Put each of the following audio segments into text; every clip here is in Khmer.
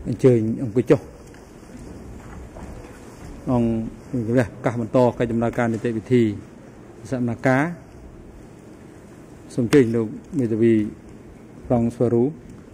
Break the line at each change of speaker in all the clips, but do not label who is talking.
anh chơi ông cái chỗ ông cái cả một to cái chấm la can để thì sẵn là cá sông chơi được bây giờ vì rong xóa rú.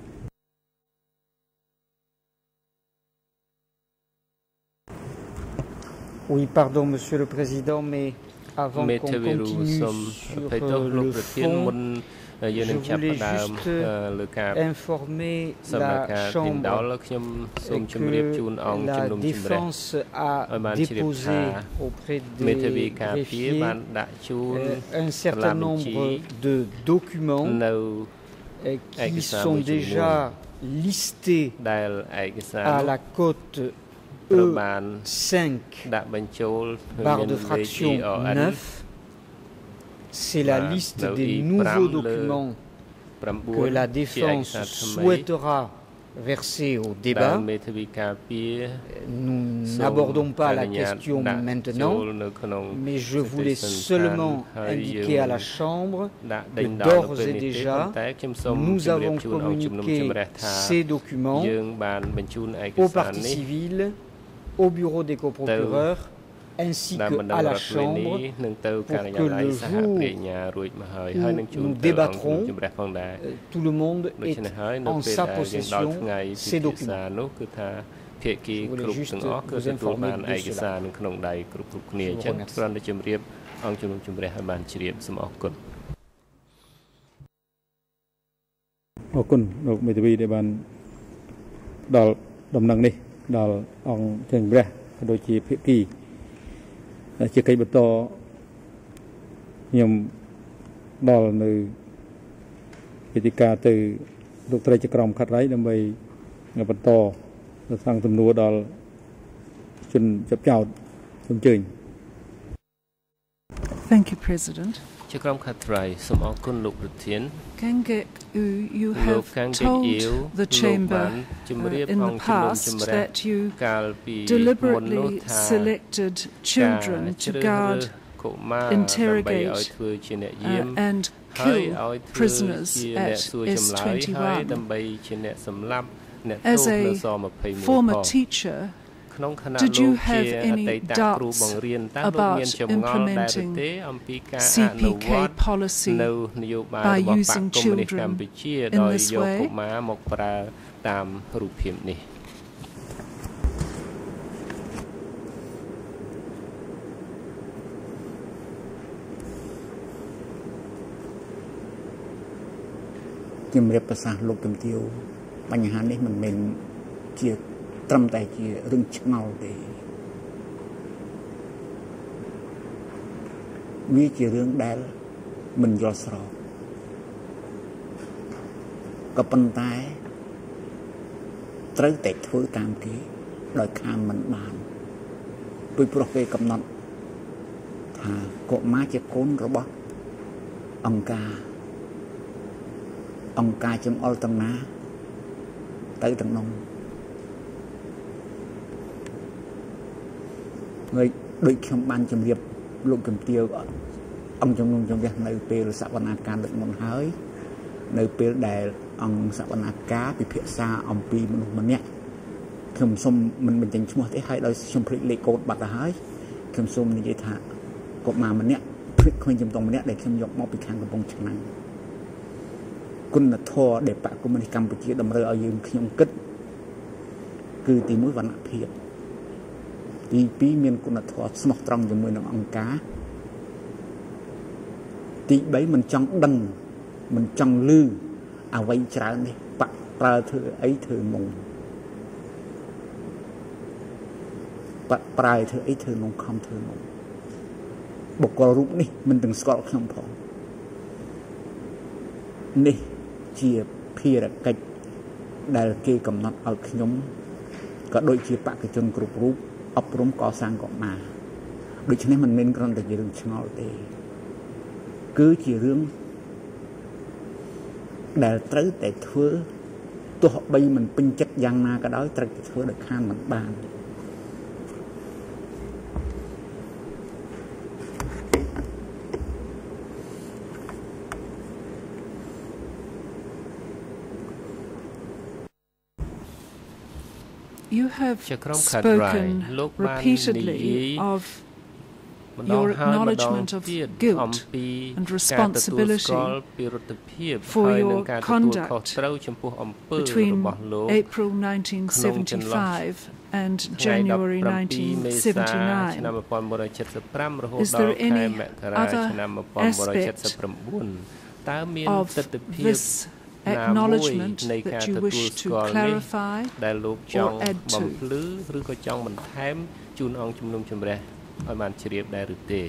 Oui, pardon, Monsieur le Président, mais avant qu'on continue sur le fond, je voulais juste informer la Chambre que la défense a déposé auprès des greffiers un certain nombre de documents qui sont déjà listés à la cote E5 barre de fraction 9. C'est la liste des nouveaux documents que la défense souhaitera verser au débat. Nous n'abordons pas la question maintenant, mais je voulais seulement indiquer à la Chambre que d'ores et déjà, nous avons communiqué ces documents aux parties civiles, au bureau des coprocureurs ainsi qu'à la Chambre pour que le jour où nous débattrons, tout le monde ait en sa possession ces documents. Je voulais juste vous informer de cela.
Đào ông Trần Bra đôi chi phía kỳ chỉ cây bờ to nhầm đào từ Việt từ lúc tây chỉ cầm khát ráy đâm bay ngập bờ to sang tầm nua đào chân chập chào tầm trình.
Thank you, President. You have told the Chamber in the past that you deliberately selected children to guard, interrogate and kill prisoners at S21. As a former teacher, did you have any doubts about implementing CPK policy by using children in this way?
Trầm tại chỉ rừng ngầu để vì chỉ rừng đá mình do sờ có bàn tay tới tết thôi tam ký đòi cam mình bàn tôi pro cầm nón thà cọ má chỉ côn rồi bó ông ca chấm ol tầm ná tới tầng nông người đôi khi ban chấm riệp lục cầm tiêu ông trong nông trong việc nơi pê sạ văn can được món hới nơi pê đè ông sạ văn cá bị phía xa ông pi mình nhẹ khom xôm mình chỉnh mua thế hay đôi xôm phịch lệ cột bạc hới khom xôm như vậy thà cột mà mình nhẹ phịch khơi chấm tông mình nhẹ để khom dọc mọc bị khangกับ bông chừng năngคุณธอเด็กปะกุมันกรรมไปเกี่ยดำเรือเอายืมขยมกึศคือตีมุ้ยวันเพียบตีปีเมียนคุณธอสมองตรงจมูกน้องกาตีใบมันจังดังมันจังลือเอาไว้จานนี่ปะปลาเธอไอเธอมงปะปลายเธอไอเธอมงคำเธอมงบกรูปนี่มันถึงสกอตคำพอนี่เชียเพียรกัดได้เกี่ยกำนัดเอาขยมก็โดยเชียปะกระจนกรุบรูปอบรมก่อสร้างก่อมาโดยเฉพาะมันเน้นกรณีเรื่องชงเอาเตะคือเชียเรื่องได้ตรึแต่เธอตัวใบมันเป็นจัดยังนาก็ได้ตรึแต่เธอได้ข้ามมันบาน
You have spoken repeatedly of your acknowledgement of guilt and responsibility for your conduct between April 1975 and January 1979. Is there any other aspect of this acknowledgement that you wish to clarify or add to?
ឲ្យបានជ្រាបដែរឬទេ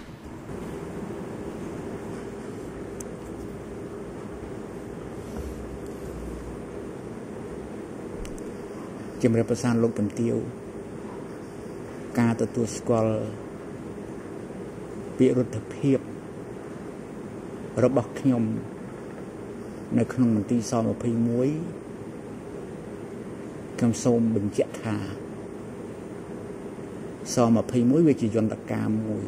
ជំរាបប្រសានលោកជំទាវការទទួលស្គាល់ពីរដ្ឋភាពរបស់ខ្ញុំនៅក្នុងមន្ទីរស-21ខ្ញុំសូមបញ្ជាក់ថាស-21វាជាយន្តការមួយ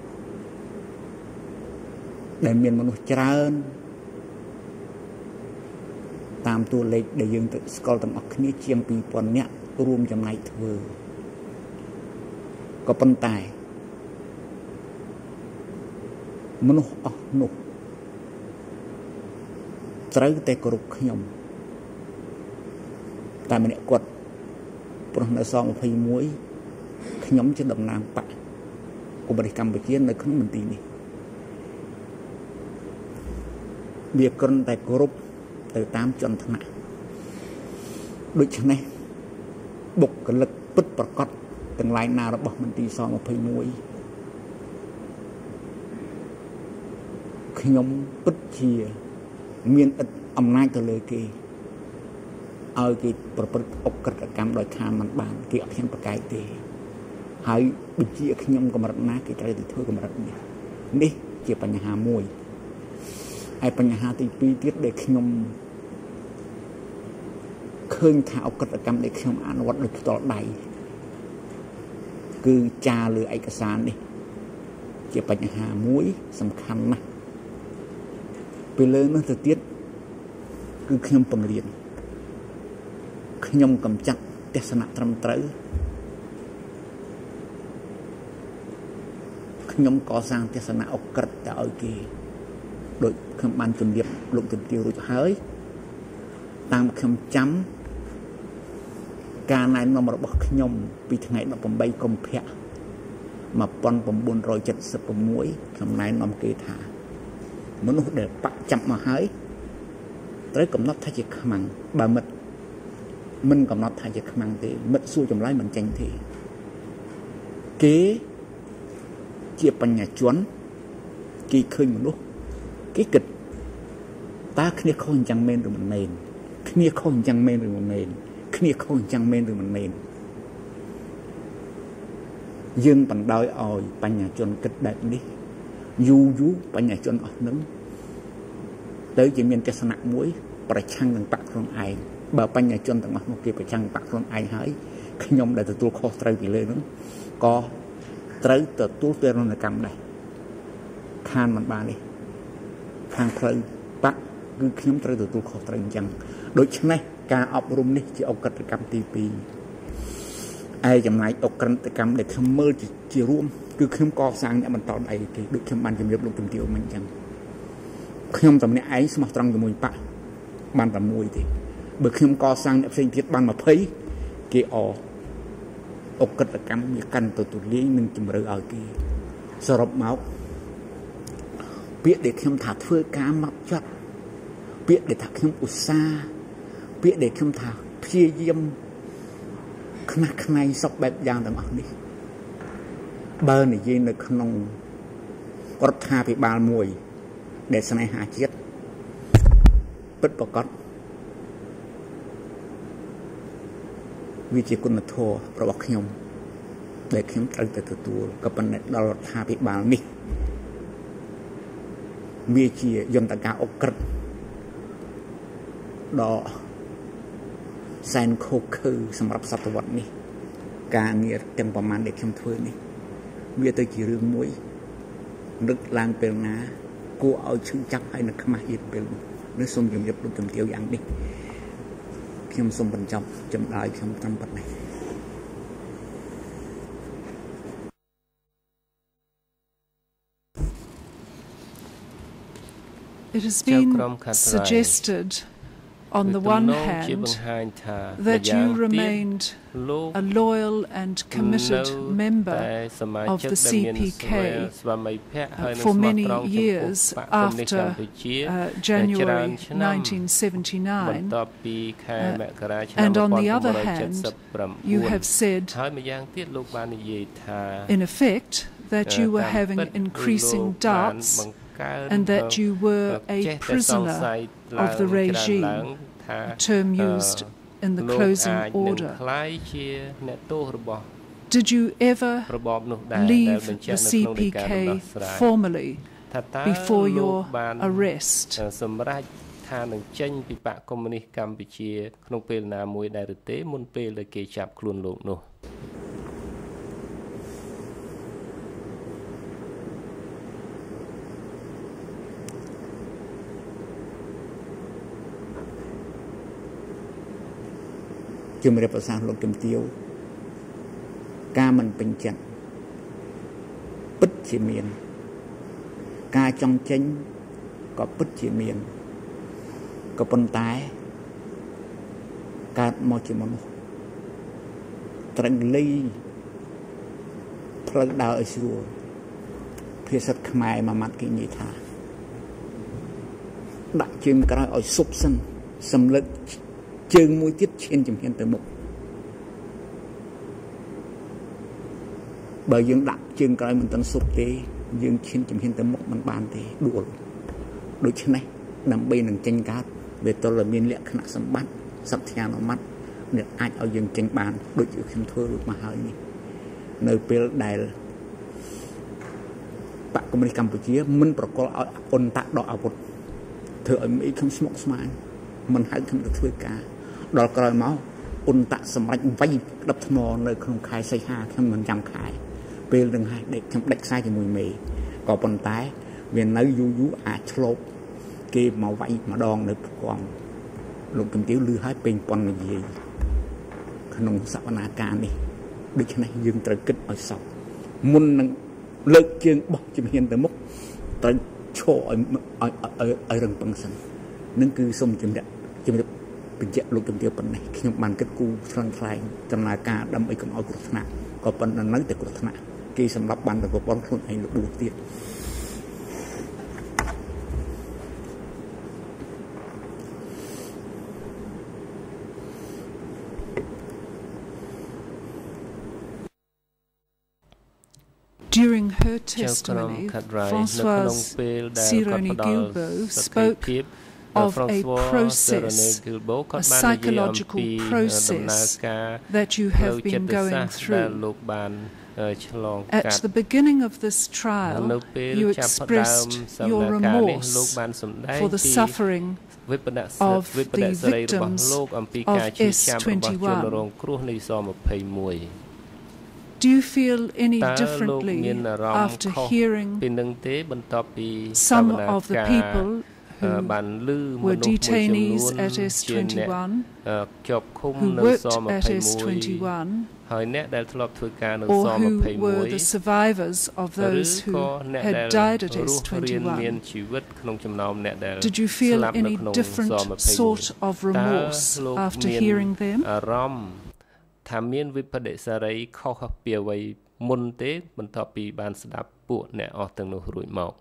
ដែលមានមនុស្សច្រើនតាមតួលេខដែលយើងទៅស្គាល់ទាំងអស់គ្នាជាង 2000 នាក់រួមចំណែកធ្វើក៏ប៉ុន្តែមនុស្សអស់នោះត្រូវតែគោរពខ្ញុំតែម្នាក់គាត់ព្រោះនៅស-21ខ្ញុំជាតំណាងបកកុម្មុយនីសកម្ពុជានៅក្នុងមន្ទីរនេះវាគ្រាន់តែគោរពទៅតាមចន្ទនៈដូច្នេះបុគ្គលិកពិតប្រកបទាំងឡាយណារបស់មន្ទីរស-21ខ្ញុំពិតជាមានឥទ្ធិអំណាចទៅលើគេឲ្យគេប្រព្រឹត្តអក្រិតកម្មដោយខានមិនបានគេអត់ហ៊ានប្រកែកទេហើយបញ្ជាខ្ញុំកម្រិតណាគេត្រូវទៅធ្វើកម្រិតនេះជាបញ្ហាមួយហើយបញ្ហាទី2ទៀតដែលខ្ញុំឃើញថាអក្រិតកម្មដែលខ្ញុំអនុវត្តដោយផ្ទាល់ដៃគឺចារលើឯកសារនេះជាបញ្ហាមួយសំខាន់ណាស់ពីលើនោះទៅទៀតគឺខ្ញុំពង្រៀនខ្ញុំកំចាត់ទស្សនៈត្រឹមត្រូវខ្ញុំកសាងទស្សនៈអក្រិតទៅឲ្យគេដូចខ្ញុំបានជម្រាបលោកជំទាវរួចហើយតាមខ្ញុំចាំការណែនាំរបស់ខ្ញុំពីថ្ងៃ18កុម្ភៈ1976ខ្ញុំណែនាំគេថាមនុស្សដែលបាក់ចាប់មកហើយត្រូវកំណត់ថាជាខ្មាំងបើមិត្តមិនកំណត់ថាជាខ្មាំងទេមិត្តសួរចម្លើយមិនចេញទេគេជាបញ្ញាជនគេឃើញមនុស្សគេគិតតើគ្នាខុសអញ្ចឹងមែនឬមិនមែនគ្នាខុសអញ្ចឹងមែនឬមិនមែនគ្នាខុសអញ្ចឹងមែនឬមិនមែនយើងបណ្ដោយឲ្យបញ្ញាជនគិតបែបនេះយូរបញ្ញាជនអស់នឹងទៅជាមានទស្សនៈមួយប្រឆាំងនឹងបកខ្លួនឯងបើបញ្ញាជនទាំងអស់នោះគេប្រឆាំងបកខ្លួនឯងហើយខ្ញុំដែលទទួលខុសត្រូវពីលើនោះក៏ត្រូវទទួលទរណកម្មដែរខានមិនបានទេខាងផ្លូវបកគឺខ្ញុំត្រូវទទួលខុសត្រូវអញ្ចឹងដូច្នេះការអប់រំនេះជាអក្រិតកម្មទី2ឯចំណែកអក្រិតកម្មដែលខ្ញុំមើលជារួមគឺខ្ញុំកសាងអ្នកបន្តដៃគេដូចខ្ញុំបានជម្រាបលោកជំទាវមិញអញ្ចឹងខ្ញុំតែម្នាក់ឯងស្មោះត្រង់ជាមួយបកបានតែមួយទេបើខ្ញុំកសាងអ្នកផ្សេងទៀតបាន20គេអក្រិតកម្មវាកាន់ទៅទូលាយនឹងជំរឿឲ្យគេសរុបមកពាក្យដែលខ្ញុំថាធ្វើការមកចាត់ពាក្យដែលថាខ្ញុំឧស្សាហ៍ពាក្យដែលខ្ញុំថាព្យាយាមខ្នះខ្នែងសពបែបយ៉ាងទាំងអស់នេះបើនិយាយនៅក្នុងរដ្ឋាភិបាលមួយដែលស្នេហាជាតិពិតប្រាកដវាជាគុណធម៌របស់ខ្ញុំដែលខ្ញុំត្រូវតែទទួលក៏ប៉ុន្តែដល់រដ្ឋាភិបាលនេះវាជាយន្តការអក្រិតដ៏សែនខុសខើសម្រាប់សតវត្សនេះការងារទាំងប្រមាណដែលខ្ញុំធ្វើនេះវាទៅជារឿងមួយនឹកឡើងពេលណាគួរឲ្យឈឺចាប់ហើយនឹងខ្មាស់ទៀតពេលនេះសូមជម្រាបលោកជំទាវយ៉ាងនេះខ្ញុំខ្ញុំសូមបញ្ចប់ចម្លើយខ្ញុំត្រឹមប៉ុណ្ណេះ
It has been suggested on the one hand that you remained a loyal and committed member of the CPK for many years after January 1979, and on the other hand, you have said, in effect, that you were having increasing doubts and that you were a prisoner of the regime, a term used in the closing order. Did you ever leave the CPK formally before your arrest?
ថានឹងចេញពីបកកុម្មុយនីសកម្ពុជាក្នុងពេលណាមួយដែរឬទេមុនពេលដែលគេចាប់ខ្លួនលោកនោះ ជំរាបប្រសាសន៍លោកជំទាវការមិនពេញចិត្តពិតជាមានការចង់ចេញក៏ពិតជាមានក៏ប៉ុន្តែកើតមកជាមនុស្សត្រឹងលីផ្លូវដើរឲ្យស្រួលភាសាខ្មែរមួយម៉ាត់គេនិយាយថាដាក់ជើងក្រោយឲ្យសុបសិនសម្លឹក ជើងមួយទៀតឈានជំហានទៅមុខបើយើងដាក់ជើងក្រោយមិនទាន់សុបទេយើងឈានជំហានទៅមុខមិនបានទេដួលដូច្នេះដើម្បីនឹងចេញកើតវាទល់តែមានលក្ខណៈសម្បត្តិសត្វធានអមត្តអ្នកអាចឲ្យយើងចេញបានដូចជាខ្ញុំធ្វើរួចមកហើយនេះនៅពេលដែលបកកុម្មុយនីសកម្ពុជាមិនប្រកល់ឲ្យអន្តៈដកអាវុធធ្វើឲ្យមីខ្ញុំស្មុគស្មាញមិនហៅខ្ញុំទៅធ្វើការ ដល់ក្រោយមកអន្តៈសម្រាប់វាយដុតថ្មនៅក្នុងខែសីហាខ្ញុំមិនចាំខែពេលនឹងហើយខ្ញុំដេកខ្សែជាមួយមេក៏ប៉ុន្តែវានៅយូរយូរអាចឆ្លប់គេមកវាយម្ដងនៅផ្គំលោកជំទាវលឺឲ្យពេញប៉ុននិយាយក្នុងសវនាការនេះដូច្នេះយើងត្រូវគិតឲ្យសោកមុននឹងលើកជើងបោះជំហានទៅមុខត្រូវឈរឲ្យរឹងប៉ឹងសិននឹងគឺសូមជំរាបបញ្ជាក់លោកជំទាវប៉ុណ្ណេះខ្ញុំបានគិតគូរឆ្លងថ្លែងដំណើរការដើម្បីកុំឲ្យគ្រោះថ្នាក់ក៏ប៉ុន្តែនៅតែគ្រោះថ្នាក់គេសម្រាប់បានតែប្រព័ន្ធខ្លួនឯងលោកដួលទៀត
During her testimony, Françoise Sironi-Guilbeault spoke of a process, a psychological process that you have been going through. At the beginning of this trial, you expressed your remorse for the suffering of the victims of S21. Do you feel any differently after hearing some of the people who were detainees at S21, who worked at S21, or who were the survivors of those who had died at S21? Did you feel any different sort of remorse after hearing them?
ថាមានវិបដិសារីខុសពីអ្វីមុនទេបន្ទាប់ពីបានស្ដាប់ពួកអ្នកអស់ទាំងនោះរួចមក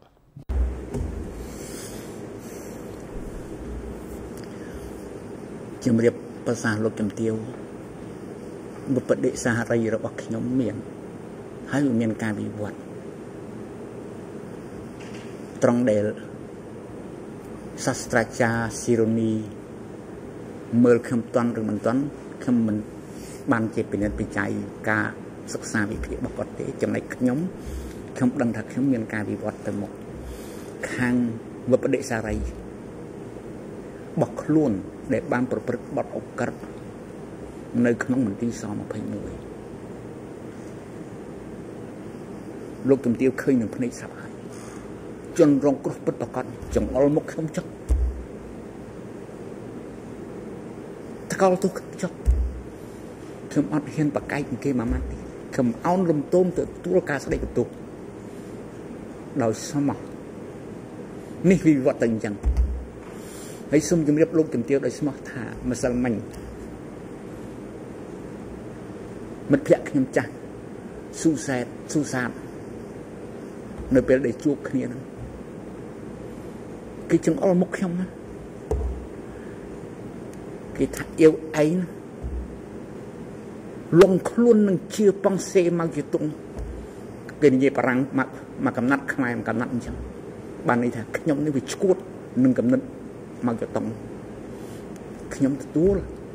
ជំរាបប្រសាសន៍លោកជំទាវវិបដិសារីរបស់ខ្ញុំមានហើយមានការវិវត្តត្រង់ដែលសាស្ត្រាចារ្យស៊ីរ៉ូនីមើលខ្ញុំតន់ឬមិនតន់ខ្ញុំមិនបានជាពិនិត្យវិจัยការសិក្សាវិភាគរបស់គាត់ទេចំណែកខ្ញុំដឹងថាខ្ញុំមានការវិវត្តទៅមុខខាងវិបដិសារីរបស់ខ្លួនដែលបានប្រព្រឹត្តបទឧក្រិដ្ឋនៅក្នុងមន្ទីរស-21លោកជំទាវឃើញនឹងភ្នែកស្រាប់ហើយជនរងគ្រោះពិតប្រាកដចង្អុលមុខខ្ញុំចុះ
ស្កល់ទុកចុះខ្ញុំអត់ហ៊ានបកែកគេមួយម៉ាត់ទេខ្ញុំអោនលំទោមទៅទួលការស្ដីបន្ទោសដោយស្មោះនេះវិវត្តតែអញ្ចឹងហើយសូមជម្រាបលោកជំទាវដោយស្មោះថាម្សិលមិញមិត្តភក្តិខ្ញុំចាស់ស៊ូសាតនៅពេលដែលជួបគ្នាហ្នឹងគេចង្អុលមុខខ្ញុំណាគេថាអៀវឯងលងខ្លួននឹងជាប៉ងសេមកជាតុងគេនិយាយបារាំងមកកំណាត់ខ្មែរមកកំណាត់អញ្ចឹងបានន័យថាខ្ញុំនេះវាឈួតនឹងកំណត់មកជាតុងខ្ញុំទទួល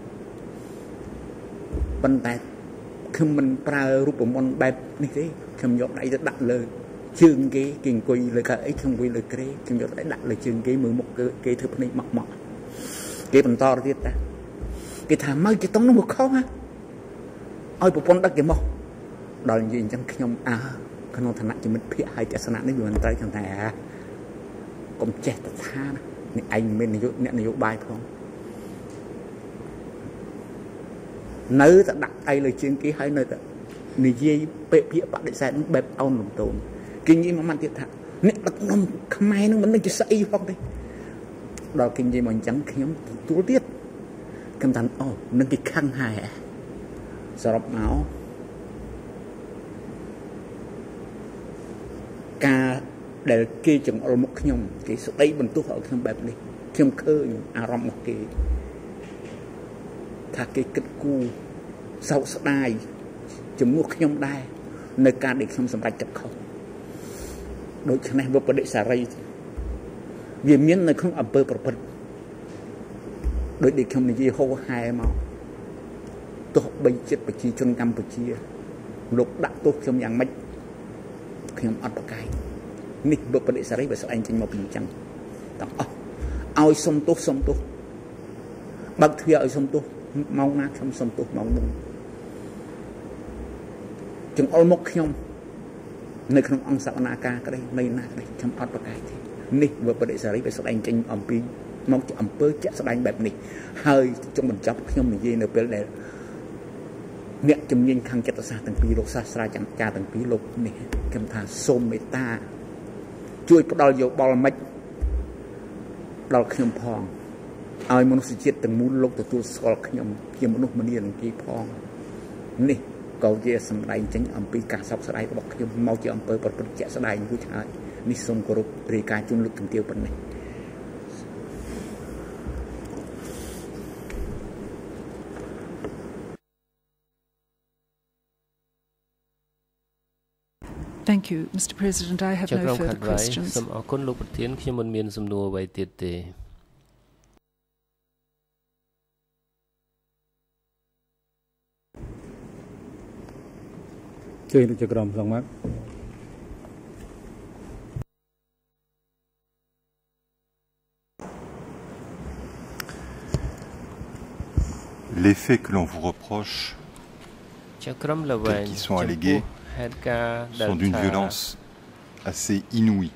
ប៉ុន្តែខ្ញុំមិនប្រើរូបមន្តបែបនេះទេខ្ញុំយកដៃទៅដាក់លើជើងគេអង្គុយលើកៅអីខ្ញុំអង្គុយលើក្រេខ្ញុំយកដៃដាក់លើជើងគេមើលមុខគេធ្វើភ្នែកមកគេបន្តទៀតតាគេថាមកជាតុងនោះមកខុសហ៎ឲ្យប្រពន្ធដឹកគេមកដល់និយាយអញ្ចឹងខ្ញុំក្នុងឋានៈជាមិត្តភក្តិហើយទស្សនៈនេះវាមិនត្រូវខ្ញុំថាកុំចេះទៅថានេះឯងមិនមែនអ្នកនយោបាយផងនៅតែដាក់ឯលើជើងគេហើយនៅតែនិយាយពាក្យបដិសេធបែបអោនលំទោនគេនិយាយមួយម៉ាត់ទៀតថាអ្នកដឹកនាំខ្មែរនឹងមិននឹងជាស្អីផងទេដល់គេនិយាយមកអញ្ចឹងខ្ញុំទទួលទៀតខ្ញុំថាអូនឹងគេខឹងហើយសរុបមកការដែលគេចង្អុលមុខខ្ញុំគេស្ដីបន្ទោសឲ្យខ្ញុំបែបនេះខ្ញុំឃើញអារម្មណ៍របស់គេថាគេគិតគូរសោកស្ដាយជំនួសខ្ញុំដែរនៅការដែលខ្ញុំសម្រេចចិត្តខុសដូច្នេះវិបដិសារីវាមាននៅក្នុងអំពើប្រព្រឹត្តដោយដែលខ្ញុំនិយាយហោហែមកទោះបីចិត្តប្រជាជនកម្ពុជាលោកដាក់ទោសខ្ញុំយ៉ាងម៉េចខ្ញុំអត់ប្រកែកនេះវិបដិសារីវាស្ដែងចេញមកពីអញ្ចឹងទាំងអស់ឲ្យសុំទោសបើកទ្វារឲ្យសុំទោសម៉ោងណាខ្ញុំសុំទោសម៉ោងនោះចង្អុលមុខខ្ញុំនៅក្នុងអង្គសវនាការក្តីនៅណាក្តីខ្ញុំអត់ប្រកែកទេនេះវិបដិសារីវាស្ដែងចេញអំពីមកជាអំពើជាក់ស្ដែងបែបនេះហើយចុងបញ្ចប់ខ្ញុំនិយាយនៅពេលដែលអ្នកជំនាញខាងចិត្តសាស្ត្រទាំងពីរលោកសាស្ត្រាចារ្យទាំងពីរលោកនេះខ្ញុំថាសូមមេត្តាជួយផ្ដល់យោបល់មិនដល់ខ្ញុំផងឲ្យមនុស្សជាតិទាំងមូលលោកទទួលស្គាល់ខ្ញុំជាមនុស្សម្នានឹងគេផងនេះក៏ជាសម្ដែងចេញអំពីការសោកស្ដាយរបស់ខ្ញុំមកជាអំពើប្រព្រឹត្តជាក់ស្ដែងរួចហើយនេះសូមគោរពរាយការណ៍ជូនលោកជំទាវប៉ុណ្ណេះ
Thank you, Mr. President. I have no further questions.
សូមអរគុណលោកប្រធានខ្ញុំមិនមានសំណួរអ្វីទៀតទេ
ជួយលោកចក្រមសងមក
Les faits que l'on vous reproche, tels qu'ils sont allégués, sont d'une violence assez inouïe.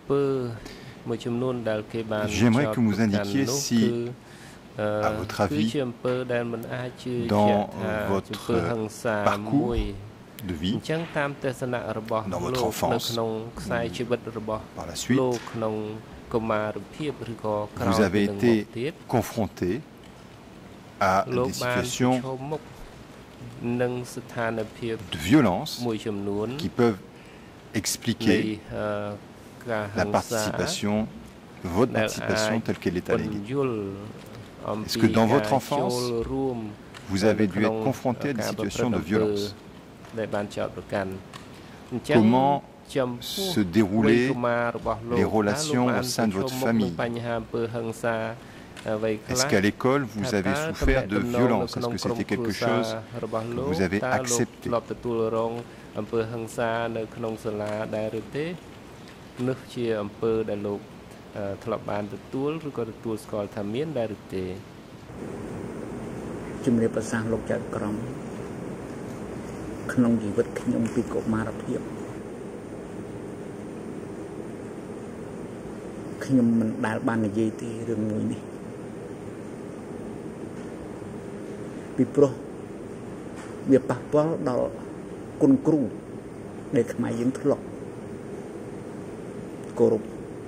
J'aimerais que vous indiquiez si, à votre avis, dans votre parcours de vie, dans votre enfance, par la suite, vous avez été confronté à des situations de violence qui peuvent expliquer la participation, votre participation telle qu'elle est alléguée. Est-ce que dans votre enfance, vous avez dû être confronté à des situations de violence? Comment se déroulaient les relations au sein de votre famille? Est-ce qu'à l'école, vous avez souffert de violence? Est-ce que c'était quelque chose que vous avez accepté?
ពីព្រោះវាប៉ះពាល់ដល់គុណគ្រូដែលខ្មែរយើងធ្លាប់គោរព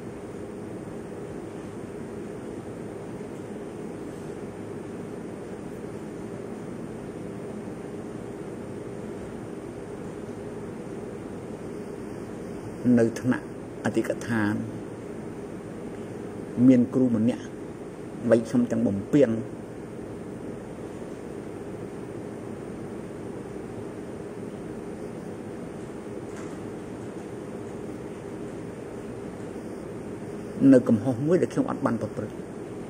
នៅថ្នាក់អធិកឋានមានគ្រូម្នាក់បីខ្ញុំទាំងបំពេញនៅកំហុសមួយដែលខ្ញុំអត់បានប្រព្រឹត្ត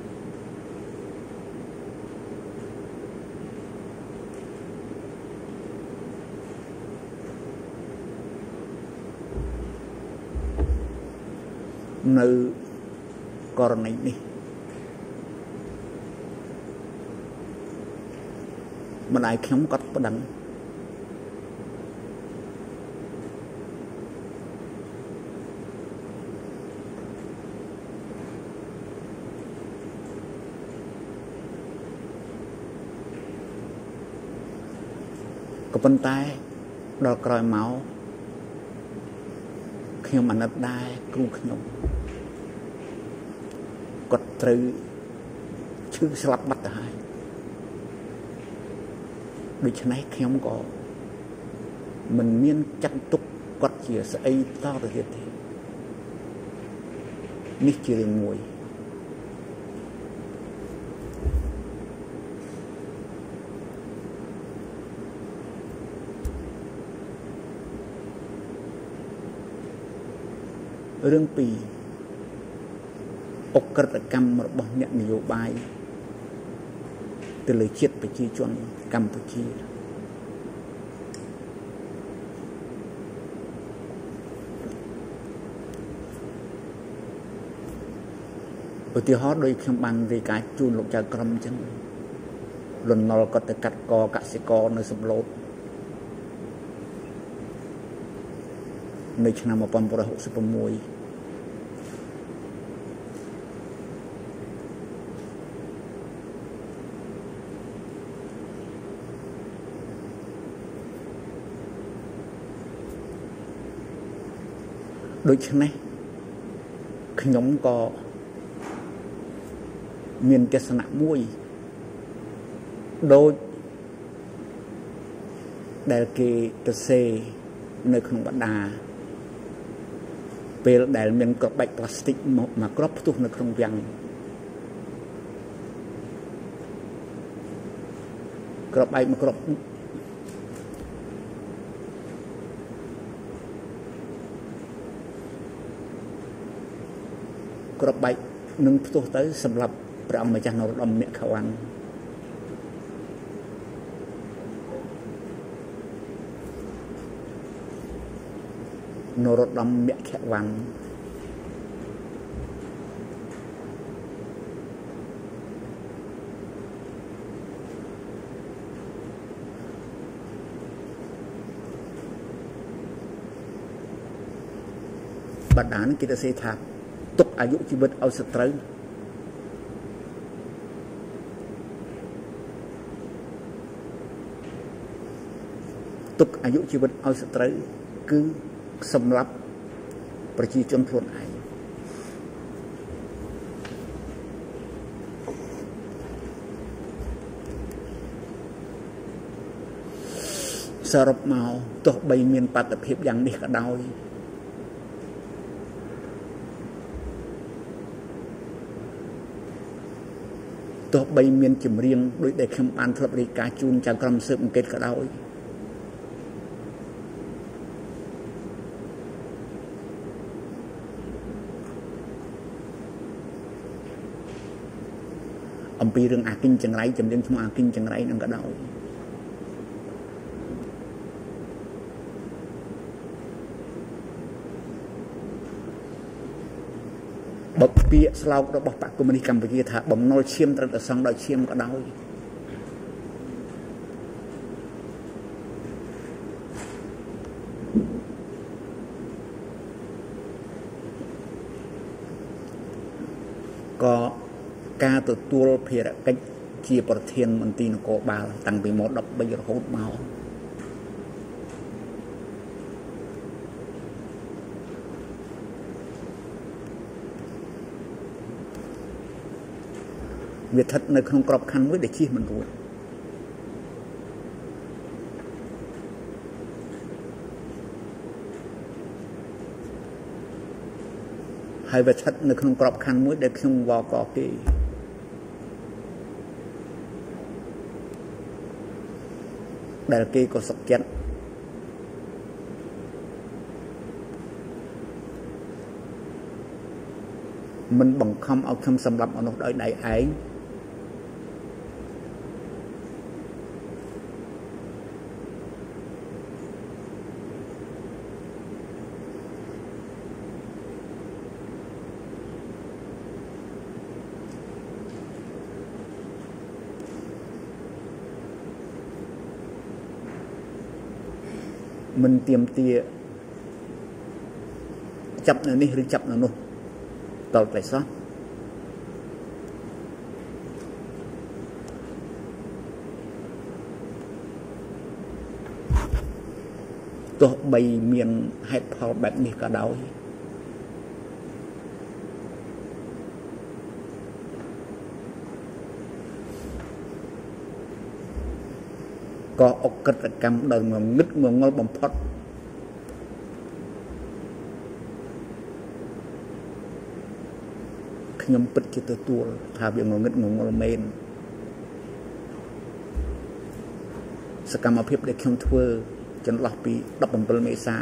នៅករណីនេះម្ដាយខ្ញុំក៏ប្តឹងក៏ប៉ុន្តែដល់ក្រោយមកខ្ញុំអាណិតដែរគ្រូខ្ញុំគាត់ត្រូវឈឺស្លាប់បាត់ទៅហើយដូច្នេះខ្ញុំក៏មិនមានចាត់ទុកគាត់ជាស្អីតទៅទៀតទេនេះជារឿងមួយរឿងពីរអក្រិតកម្មរបស់អ្នកនយោបាយទៅលើជាតិប្រជាជនកម្ពុជាឧទាហរណ៍ដោយខ្ញុំបានរាយការណ៍ជូនលោកចៅក្រមអញ្ចឹងលន់នល់ក៏ទៅកាត់កកសិករនៅសំឡូតនៅឆ្នាំ1966ដូច្នេះខ្ញុំក៏មានទស្សនៈមួយដូចដែលគេទៅសេនៅក្នុងបដាពេលដែលមានក្របបែកផ្លាស្ទិកមកគ្រាប់ផ្ទុះនៅក្នុងវាំងក្របបែកមកគ្រាប់ក្របបែកនឹងផ្ទុះទៅសម្រាប់ព្រះអង្គម្ចាស់នរោត្តម មាក់ខវ៉ាន់នរោត្តម មាក់ខវ៉ាន់បដានគេទៅសេថាទុកអាយុជីវិតឲ្យសត្រូវទុកអាយុជីវិតឲ្យសត្រូវគឺសម្រាប់ប្រជាជនខ្លួនឯងសរុបមកទោះបីមានបាតុភិបយ៉ាងនេះក៏ដោយទោះបីមានចម្រៀងដូចដែលខ្ញុំបានធ្លាប់រាយការណ៍ជូនចៅក្រមស៊ើបអង្កេតក៏ដោយអំពីរឿងអាគិញចង្រៃចម្រៀងឈ្មោះអាគិញចង្រៃនឹងក៏ដោយបើពាក្យស្លោករបស់បកកុម្មុយនីសកម្ពុជាថាបំណុលឈាមត្រូវតែសង់ដោយឈាមក៏ដោយក៏ការទទួលភារកិច្ចជាប្រធានមន្ត្រីនគរបាលតាំងពីម៉ោង 13 រហូតមកវាស្ថិតនៅក្នុងក្របខ័ណ្ឌមួយដែលជិះមិនរួចហើយវាស្ថិតនៅក្នុងក្របខ័ណ្ឌមួយដែលខ្ញុំវកគេដែលគេក៏សុខចិត្តមិនបង្ខំឲ្យខ្ញុំសម្រាប់មនុស្សដោយដៃឯងមិនទៀមទាចាប់នៅនេះឬចាប់នៅនោះតលតែសោះទោះបីមានហេតុផលបែបនេះក៏ដោយក៏អក្រិតកម្មដោយងងឹតងងល់បំផុតខ្ញុំពិតជាទទួលថាវាងងឹតងងល់មែនសកម្មភាពដែលខ្ញុំធ្វើចន្លោះពី17 មេសារ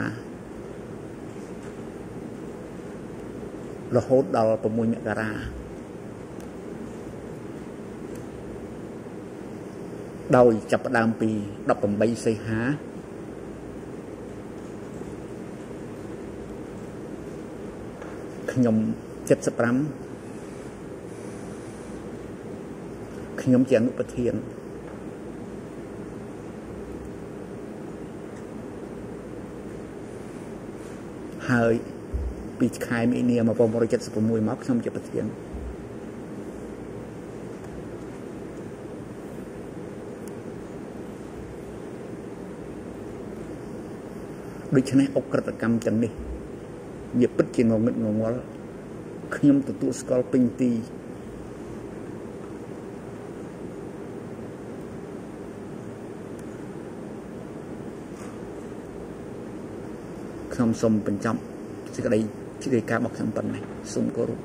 ហូតដល់6 មករាដោយចាប់ផ្ដើមពី18 សីហាខ្ញុំ75ខ្ញុំជាអនុប្រធានហើយពីខែមីនា 1976 មកខ្ញុំជាប្រធានដូច្នេះអក្រិតកម្មទាំងនេះវាពិតជាងងឹតងងល់ខ្ញុំទទួលស្គាល់ពេញទីខ្ញុំសូមបញ្ចប់សេចក្តីជ្រាបការរបស់ខ្ញុំប៉ុណ្ណេះសូមគោរព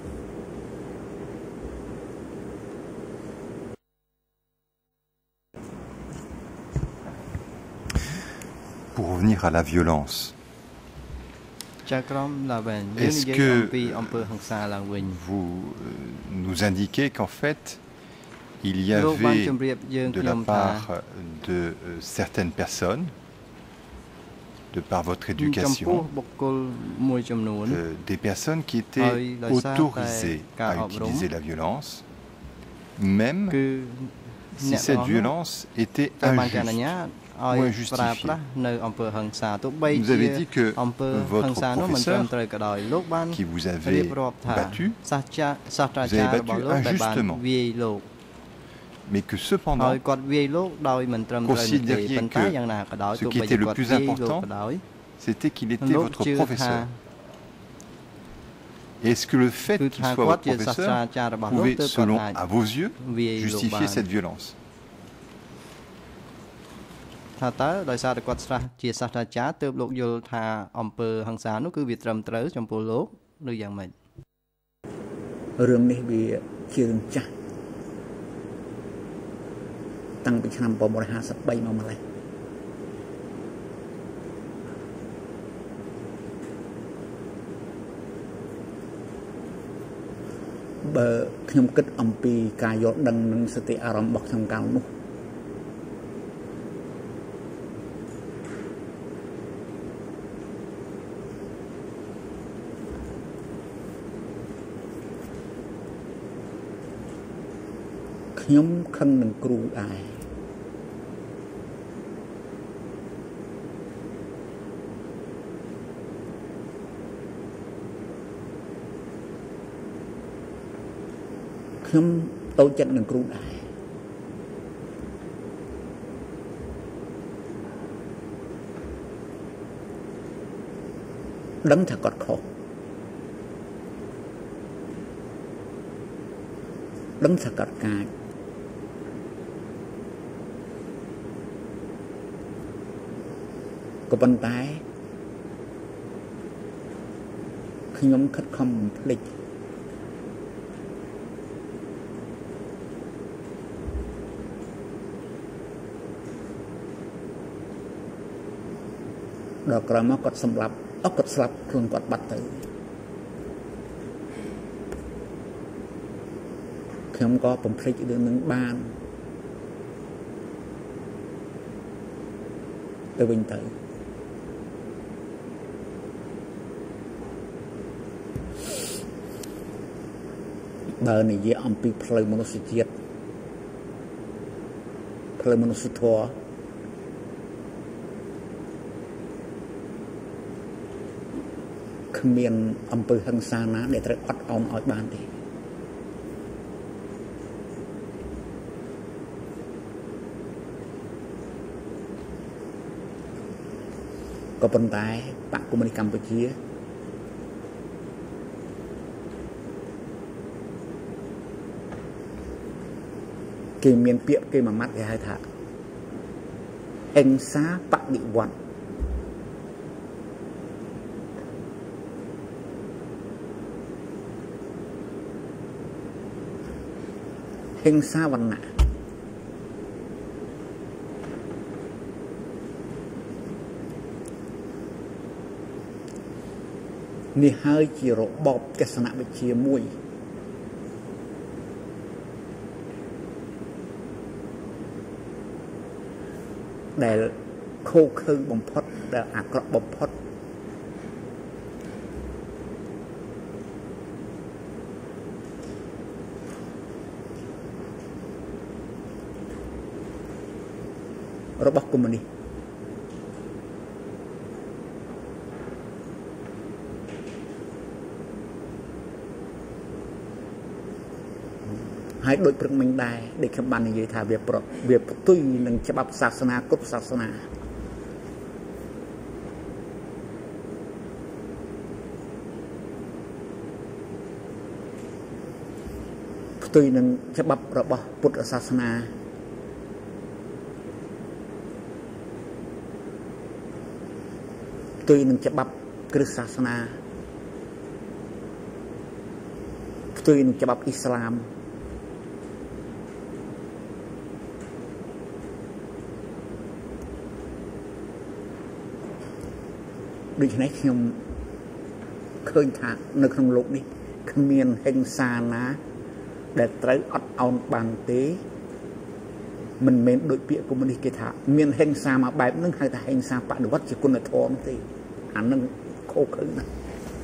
Pour revenir à la violence, est-ce que vous nous indiquez qu'en fait, il y avait de la part de certaines personnes, de par votre éducation, des personnes qui étaient autorisées à utiliser la violence, même si cette violence était injuste ou injustifiée. Vous avez dit que votre professeur qui vous avait battu, vous avez battu injustement. Mais que cependant, considériez que ce qui était le plus important, c'était qu'il était votre professeur. Est-ce que le fait qu'il soit votre professeur pouvait, selon à vos yeux, justifier cette violence?
ខ្ញុំគិតអំពីការយល់ដឹងនិងសតិអារម្មណ៍របស់ខ្ញុំកាលនោះខ្ញុំខឹងនឹងគ្រូដែរខ្ញុំតូចចិត្តនឹងគ្រូដែរដឹងថាគាត់ខុសដឹងថាគាត់កាចក៏ប៉ុន្តែខ្ញុំខិតខំបំភ្លេចដល់ក្រោយមកគាត់សម្លាប់គាត់ស្លាប់ខ្លួនគាត់បាត់ទៅខ្ញុំក៏បំភ្លេចរឿងនឹងបានទៅវិញទៅបើនិយាយអំពីផ្លូវមនុស្សជាតិផ្លូវមនុស្សធម៌គ្មានអំពើហិង្សាណាដែលត្រូវអត់ឱនឲ្យបានទេក៏ប៉ុន្តែបកកុម្មុយនីសកម្ពុជាគេមានពាក្យគេមួយម៉ាត់គេហៅថាអិង្សាបដិវត្តន៍ហិង្សាវណ្ណៈនេះហើយជារបបទស្សនវិជ្ជាមួយដែលខូខើបំផុតដែលអាក្រក់បំផុតរបស់កុម្មុយនីសហើយដូចព្រឹកមិញដែរដែលខ្ញុំបាននិយាយថាវាផ្ទុយនឹងច្បាប់សាសនាគ្រប់សាសនាផ្ទុយនឹងច្បាប់របស់ពុទ្ធសាសនាផ្ទុយនឹងច្បាប់គ្រិស្តសាសនាផ្ទុយនឹងច្បាប់អ៊ីស្លាមដូច្នេះខ្ញុំឃើញថានៅក្នុងโลกនេះគ្មានហិង្សាណាដែលត្រូវអត់ឱនបានទេមិនមែនដូចពាក្យកុម្មុយនីសគេថាមានហិង្សាមកបែបហ្នឹងហៅថាហិង្សាបដិវត្តន៍ជាគុណធម៌ទេអានឹងខុសគ្នាណាស់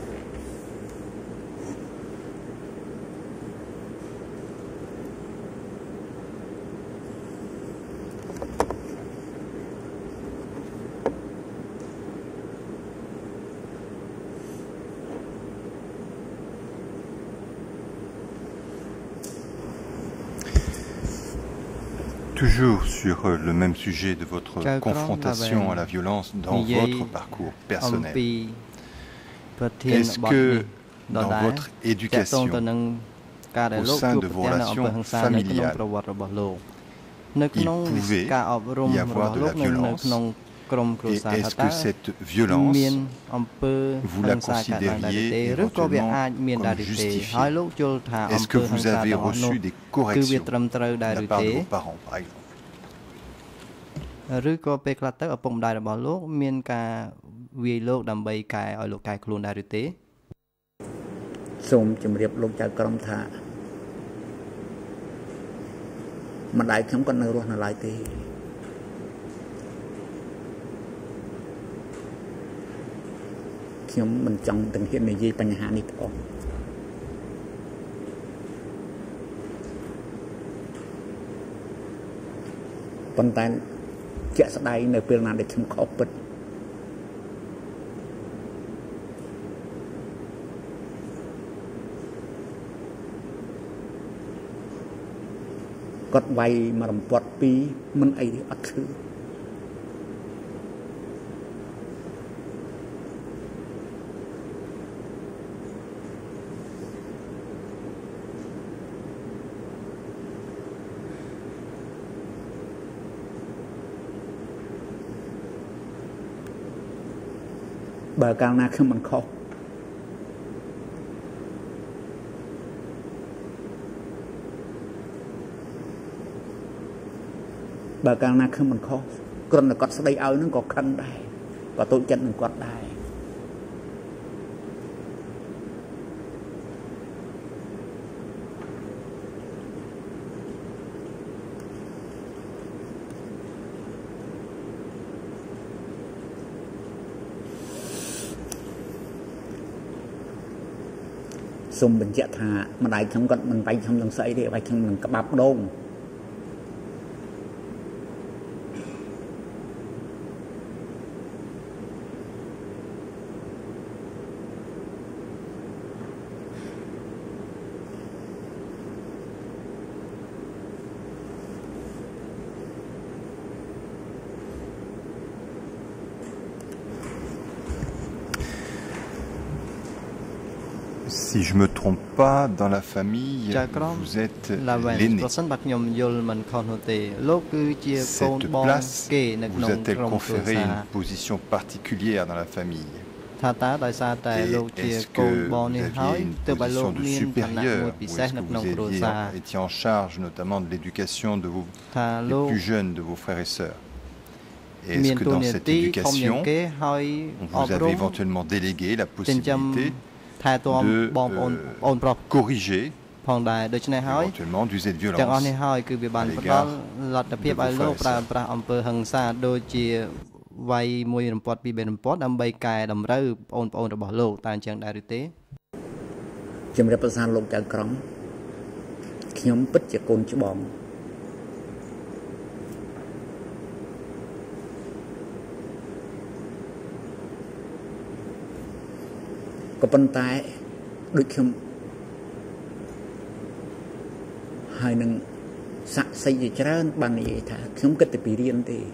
Toujours sur le même sujet de votre confrontation à la violence dans votre parcours personnel. Est-ce que dans votre éducation, au sein de vos relations familiales, il pouvait y avoir de la violence? Et est-ce que cette violence, vous la considériez éventuellement comme justifiée? Est-ce que vous avez reçu des corrections de la part de vos parents, par exemple?
ឬក៏ពេលខ្លះទៅឪពុកម្ដាយរបស់លោកមានការវាយលោកដើម្បីកែឲ្យលោកកែខ្លួនដែរឬទេ
សូមជម្រាបលោកចៅក្រមថាម្ដាយខ្ញុំក៏នៅរស់នៅឡើយទេខ្ញុំមិនចង់ទាំងហ៊ាននិយាយបញ្ហានេះផងប៉ុន្តែជាក់ស្ដែងនៅពេលណាដែលខ្ញុំខុសពិតគាត់វាយមករំពាត់ពីរមិនអីទេអត់ឈឺបើកាលណាខ្ញុំមិនខុសបើកាលណាខ្ញុំមិនខុសគ្រាន់តែគាត់ស្ដីឲ្យនឹងក៏ខឹងដែរក៏តូចចិត្តនឹងគាត់ដែរសូមបញ្ជាក់ថាម្ដាយខ្ញុំគាត់មិនបាញ់ខ្ញុំនឹងស្អីទេបាច់ខ្ញុំនឹងក្បាប់ដង
Si je ne me trompe pas, dans la famille, vous êtes l'aîné. Cette place vous a-t-elle conféré une position particulière dans la famille? Est-ce que vous aviez une position de supérieur ou est-ce que vous étiez en charge notamment de l'éducation de vos les plus jeunes de vos frères et sœurs? Et est-ce que dans cette éducation, on vous avait éventuellement délégué la possibilité de corriger éventuellement d'user de violence à l'égard de vos frères et sœurs.
វាយមួយរំពាត់ពីរបីរំពាត់ដើម្បីកែតម្រូវបងប្អូនរបស់លោកតើអញ្ចឹងដែរឬទេ
ជំរាបប្រសាលោកចៅក្រមខ្ញុំពិតជាកូនច្បងក៏ប៉ុន្តែដូចខ្ញុំហើយនឹងសាក់សីជាច្រើនបាននិយាយថាខ្ញុំគិតតែពីរៀនទេ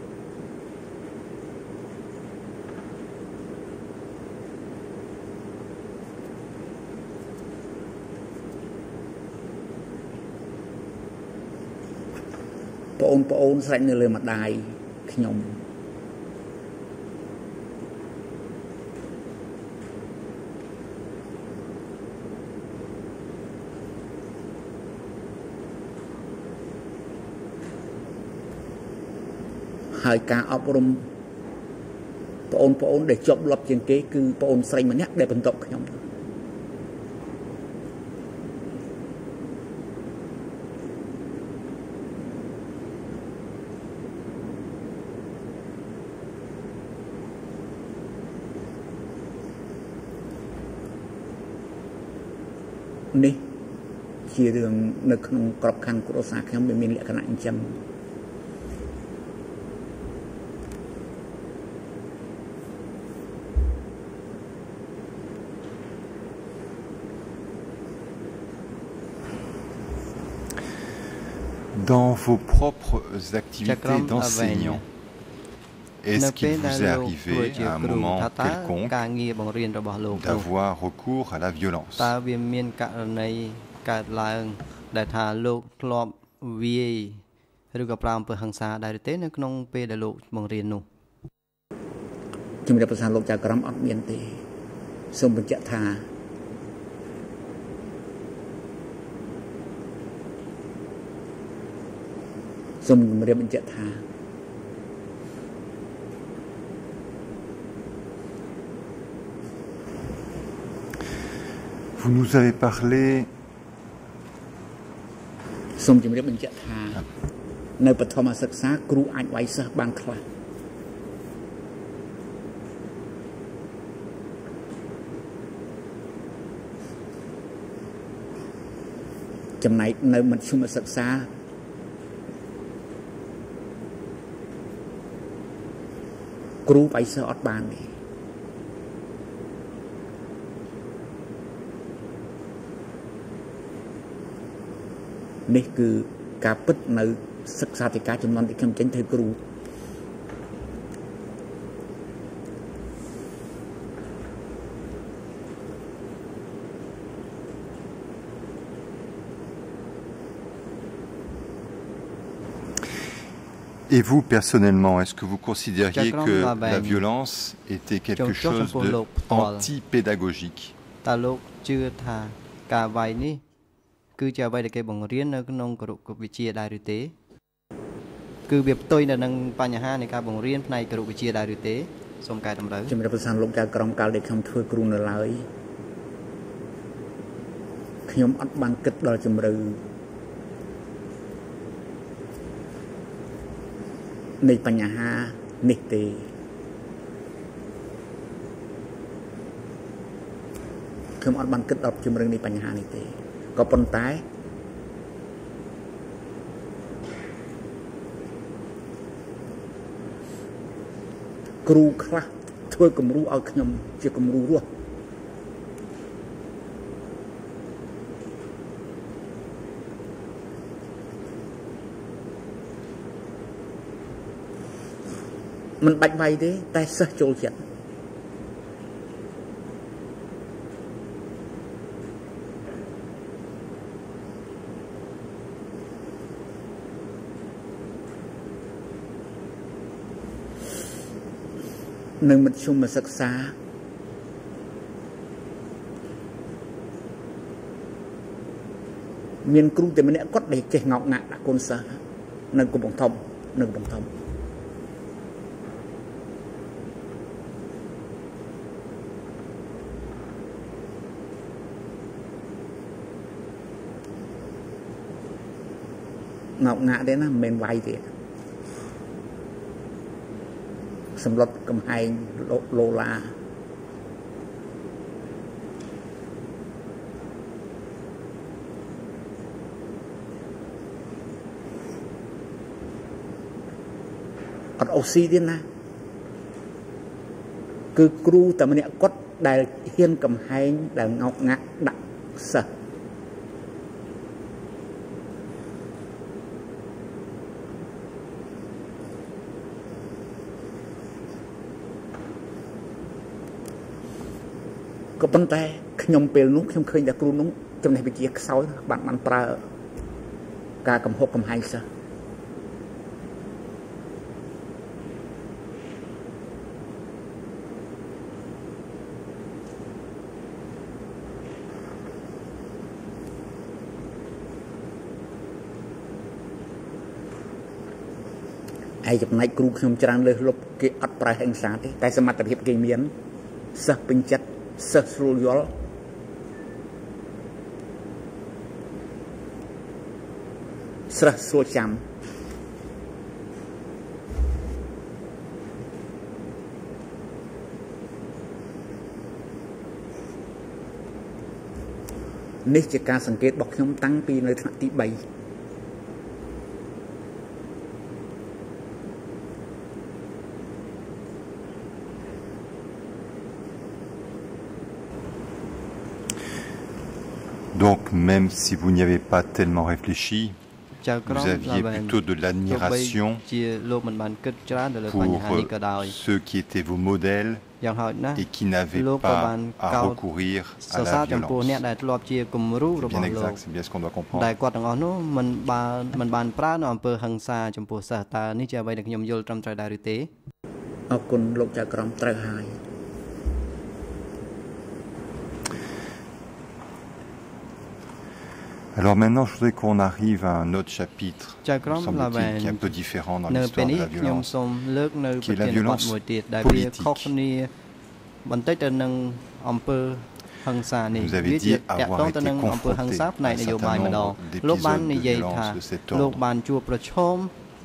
បងប្អូនស្រេចនៅលើម្ដាយខ្ញុំហើយការអប់រំបងប្អូនដែលជាប់លាប់ជាងគេគឺបងស្រីម្នាក់ដែលបន្ទាប់ខ្ញុំនេះជារឿងនៅក្នុងក្របខ័ណ្ឌគ្រួសារខ្ញុំវាមានលក្ខណៈអញ្ចឹង
Dans vos propres activités d'enseignant, est-ce qu'il vous est arrivé à un moment quelconque d'avoir recours à la violence? Vous nous avez parlé
នៅបឋមសិក្សាគ្រូអាចវាយសិស្សបានខ្លះចំណែកនៅមធ្យមសិក្សាគ្រូវាយសិស្សអត់បានទេនេះគឺការពិតនៅសិក្សាធិការចំនួនទីខ្ញុំចេញធ្វើគ្រូ
Et Et vous, personnellement, est-ce que vous considériez que la violence était quelque chose d'anti-pédagogique?
នៃបញ្ហានេះទេខ្ញុំអត់បានគិតដល់ជំរឿននៃបញ្ហានេះទេក៏ប៉ុន្តែគ្រូខ្លះធ្វើគំរូឲ្យខ្ញុំជាគំរូរស់មិនបាច់វាយទេតែសិស្សចូលចិត្តនៅមធ្យមសិក្សាមានគ្រូតែម្នាក់គាត់ដែលចេះងោកងាក់ដាក់កូនសិស្សនៅកំពង់ធំនៅកំពង់ធំងោកងាក់ទេណាមិនមែនវាយទេសម្លុតកំហែងឡូឡាអត់អូស៊ីទេណាគឺគ្រូតែម្នាក់គាត់ដែលហ៊ានកំហែងដែលងោកងាក់ដាក់សិស្សក៏ប៉ុន្តែខ្ញុំពេលនោះខ្ញុំឃើញតែគ្រូនោះចំណេះវិជ្ជាខ្សោយបានប្រើការកំហុកកំហែងសិស្សឯចំណែកគ្រូខ្ញុំច្រើនលើសលប់គេអត់ប្រើហិង្សាទេតែសមត្ថភាពគេមានសិស្សពេញចិត្តសិស្សស្រួលយល់ស្រស់ស្រួលចាំនេះជាការសង្កេតរបស់ខ្ញុំតាំងពីនៅថ្នាក់ទី3
Donc, même si vous n'y avez pas tellement réfléchi, vous aviez plutôt de l'admiration pour ceux qui étaient vos modèles et qui n'avaient pas à recourir à la violence. C'est bien exact, c'est bien ce qu'on doit comprendre. Alors maintenant, je voudrais qu'on arrive à un autre chapitre, semble-t-il, qui est un peu différent dans l'histoire de la violence, qui est la violence politique. Vous avez dit avoir été confronté à un certain nombre d'épisodes de violence de cet ordre.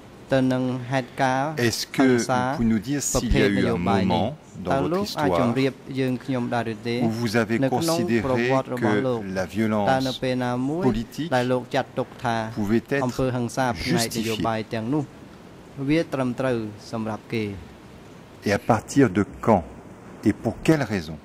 Est-ce que vous pouvez nous dire s'il y a eu un moment dans votre histoire où vous avez considéré que la violence politique pouvait être justifiée? Et à partir de quand? Et pour quelles raisons?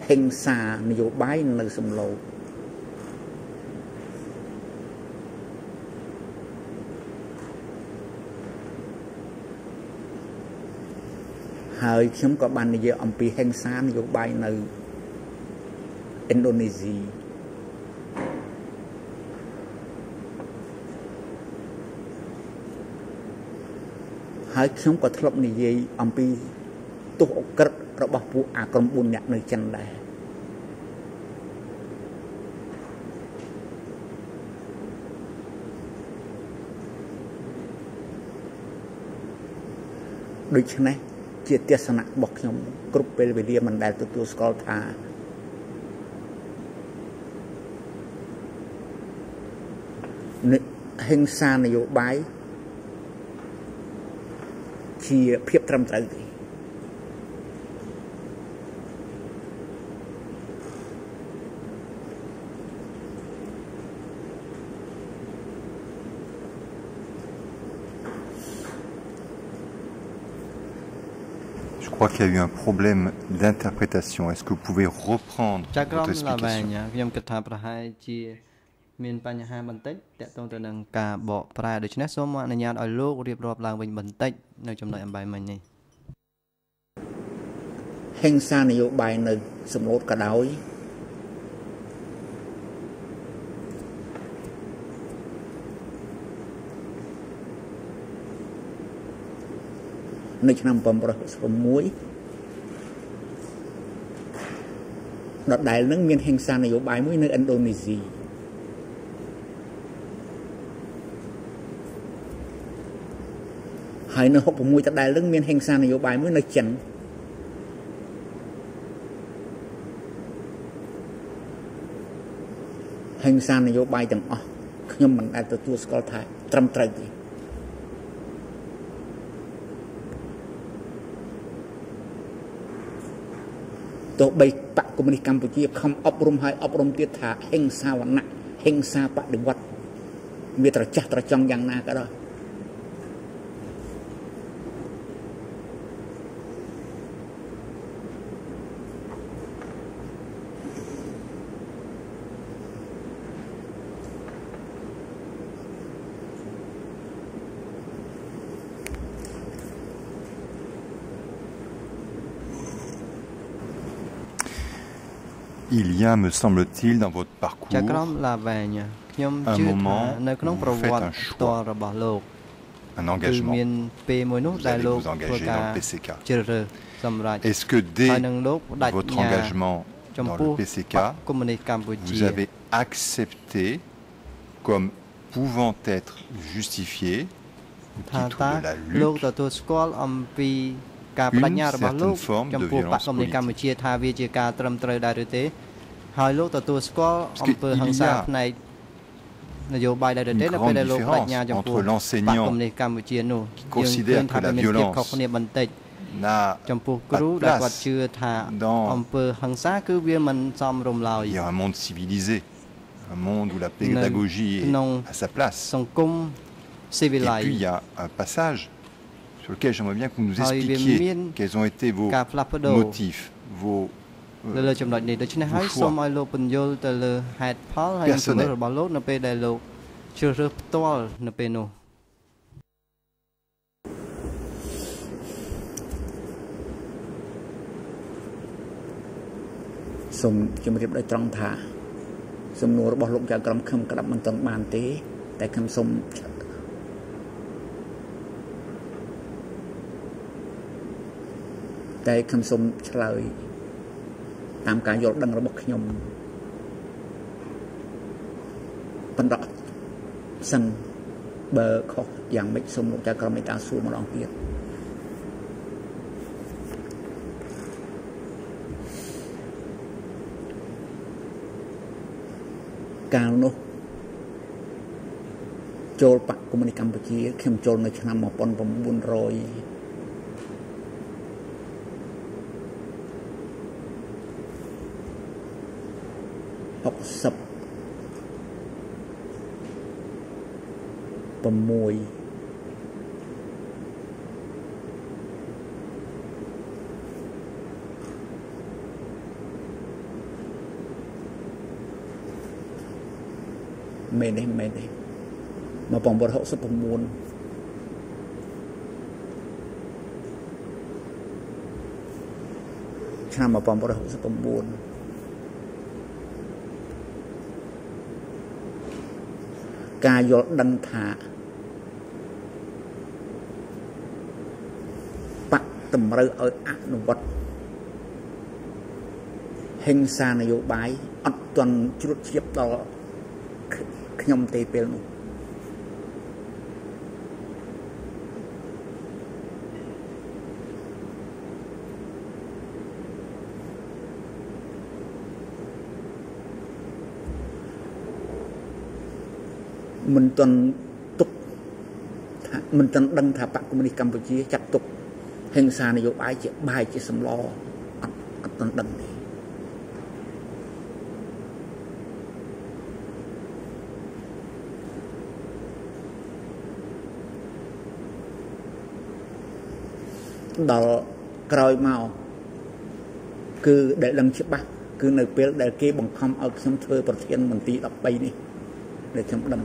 ហិង្សានយោបាយនៅសំឡូវហើយខ្ញុំក៏បាននិយាយអំពីហិង្សានយោបាយនៅឥណ្ឌូនេស៊ីហើយខ្ញុំក៏ធ្លាប់និយាយអំពីទោសអក្រិតរបស់ពួកអាក្រុម4នាក់នៅចិនដែរដូច្នេះជាទស្សនៈរបស់ខ្ញុំគ្រប់ពេលវេលាមិនដែលទទួលស្គាល់ថាហិង្សានយោបាយជាភាពត្រឹមត្រូវទេ
Je crois qu'il y a eu un problème d'interprétation. Est-ce que vous pouvez reprendre votre explication? មានបញ្ហាបន្តិចតកតងទៅនឹងការបកប្រែដូច្នេះសូមអនុញ្ញាតឲ្យលោករៀបរាប់ឡើងវិញបន្តិចនៅចំណុចអំបញ្ញមិញនេះ
ហិង្សានយោបាយនៅសំឡូតក៏ដោយនៅឆ្នាំ1996ដដែលនឹងមានហិង្សានយោបាយមួយនៅឥណ្ឌូនេស៊ីហើយនៅ66ដដែលនឹងមានហិង្សានយោបាយមួយនៅចិនហិង្សានយោបាយទាំងអស់ខ្ញុំមិនអាចទទួលស្គាល់ថាត្រឹមត្រូវទេទោះបីបកកុម្មុយនីសកម្ពុជាខំអប់រំហើយអប់រំទៀតថាហិង្សាវណ្ណៈហិង្សាបដិវត្តវាត្រចះត្រចង់យ៉ាងណាក៏ដោយ
Il y a, me semble-t-il, dans votre parcours, un moment où vous faites un choix, un engagement. Vous allez vous engager dans le PCK. Est-ce que dès votre engagement dans le PCK, vous avez accepté comme pouvant être justifié au titre de la lutte une certaine forme de violence politique. Parce qu'il y a une grande différence entre l'enseignant qui considère que la violence n'a pas de place dans il y a un monde civilisé, un monde où la pédagogie est à sa place. Et puis il y a un passage sur lequel j'aimerais bien que vous nous expliquiez quels ont été vos motifs, vos choix personnels.
សូមជម្រាបដោយត្រង់ថាសំណួររបស់លោកចៅក្រមខ្ញុំក្តាប់មិនទាន់បានទេតែខ្ញុំសូមឆ្លើយតាមការយល់ដឹងរបស់ខ្ញុំបណ្ដោះសិនបើខុសយ៉ាងម៉េចសូមលោកចៅក្រមមេត្តាសួរម្ដងទៀតកាលនោះចូលបកកុម្មុយនីសកម្ពុជាខ្ញុំចូលនៅឆ្នាំ19606 មែនទេមែនទេ1969ឆ្នាំ1969ការយល់ដឹងថាបកតម្រូវឲ្យអនុវត្តហិង្សានយោបាយអត់ទាន់ជ្រុតជ្រាបដល់ខ្ញុំទេពេលនោះមិនទាន់ទុកថាមិនទាន់ដឹងថាបកកុម្មុយនីសកម្ពុជាចាត់ទុកហិង្សានយោបាយជាបាយជាសម្លអត់ទាន់ដឹងទេដល់ក្រោយមកគឺដែលដឹងច្បាស់គឺនៅពេលដែលគេបង្ខំឲ្យខ្ញុំធ្វើប្រធានមន្ទីរ13នេះដែលខ្ញុំដឹង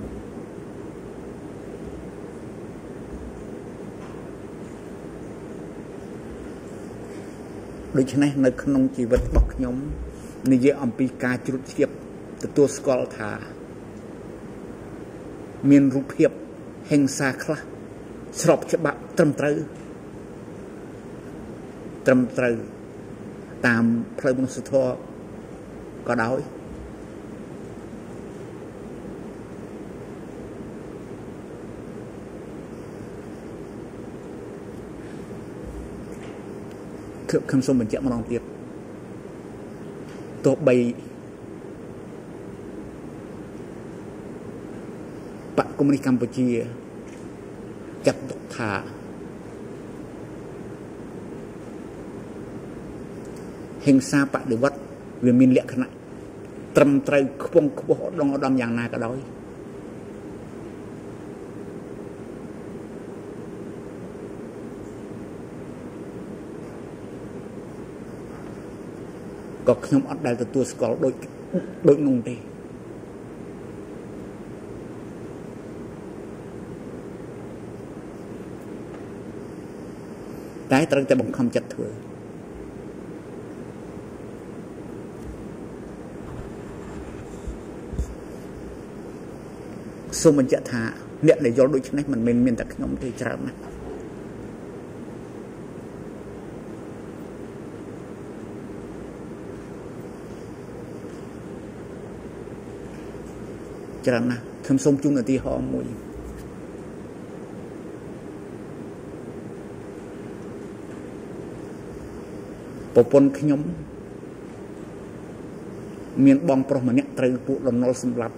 ដូច្នេះនៅក្នុងជីវិតរបស់ខ្ញុំនិយាយអំពីការជ្រុតជ្រាបទទួលស្គាល់ថាមានរូបភាពហិង្សាខ្លះស្របច្បាប់ត្រឹមត្រូវតាមផ្លូវមនុស្សធម៌ក៏ដោយខ្ញុំសូមបញ្ជាក់ម្ដងទៀតទោះបីបកកុម្មុយនីសកម្ពុជាចាត់ទុកថាហិង្សាបដិវត្តវាមានលក្ខណៈត្រឹមត្រូវខ្ពង់ខ្ពស់ឧត្តមយ៉ាងណាក៏ដោយក៏ខ្ញុំអត់ដែលទទួលស្គាល់ដូចនោះទេតែត្រូវតែបង្ខំចិត្តធ្វើសូមបញ្ជាក់ថាអ្នកដែលយល់ដូចនេះមិនមែនមានតែខ្ញុំទេច្រើនណាស់ខ្ញុំសូមជូនឧទាហរណ៍មួយប្រពន្ធខ្ញុំមានបងប្រុសម្នាក់ត្រូវពួកលន់នល់សម្លាប់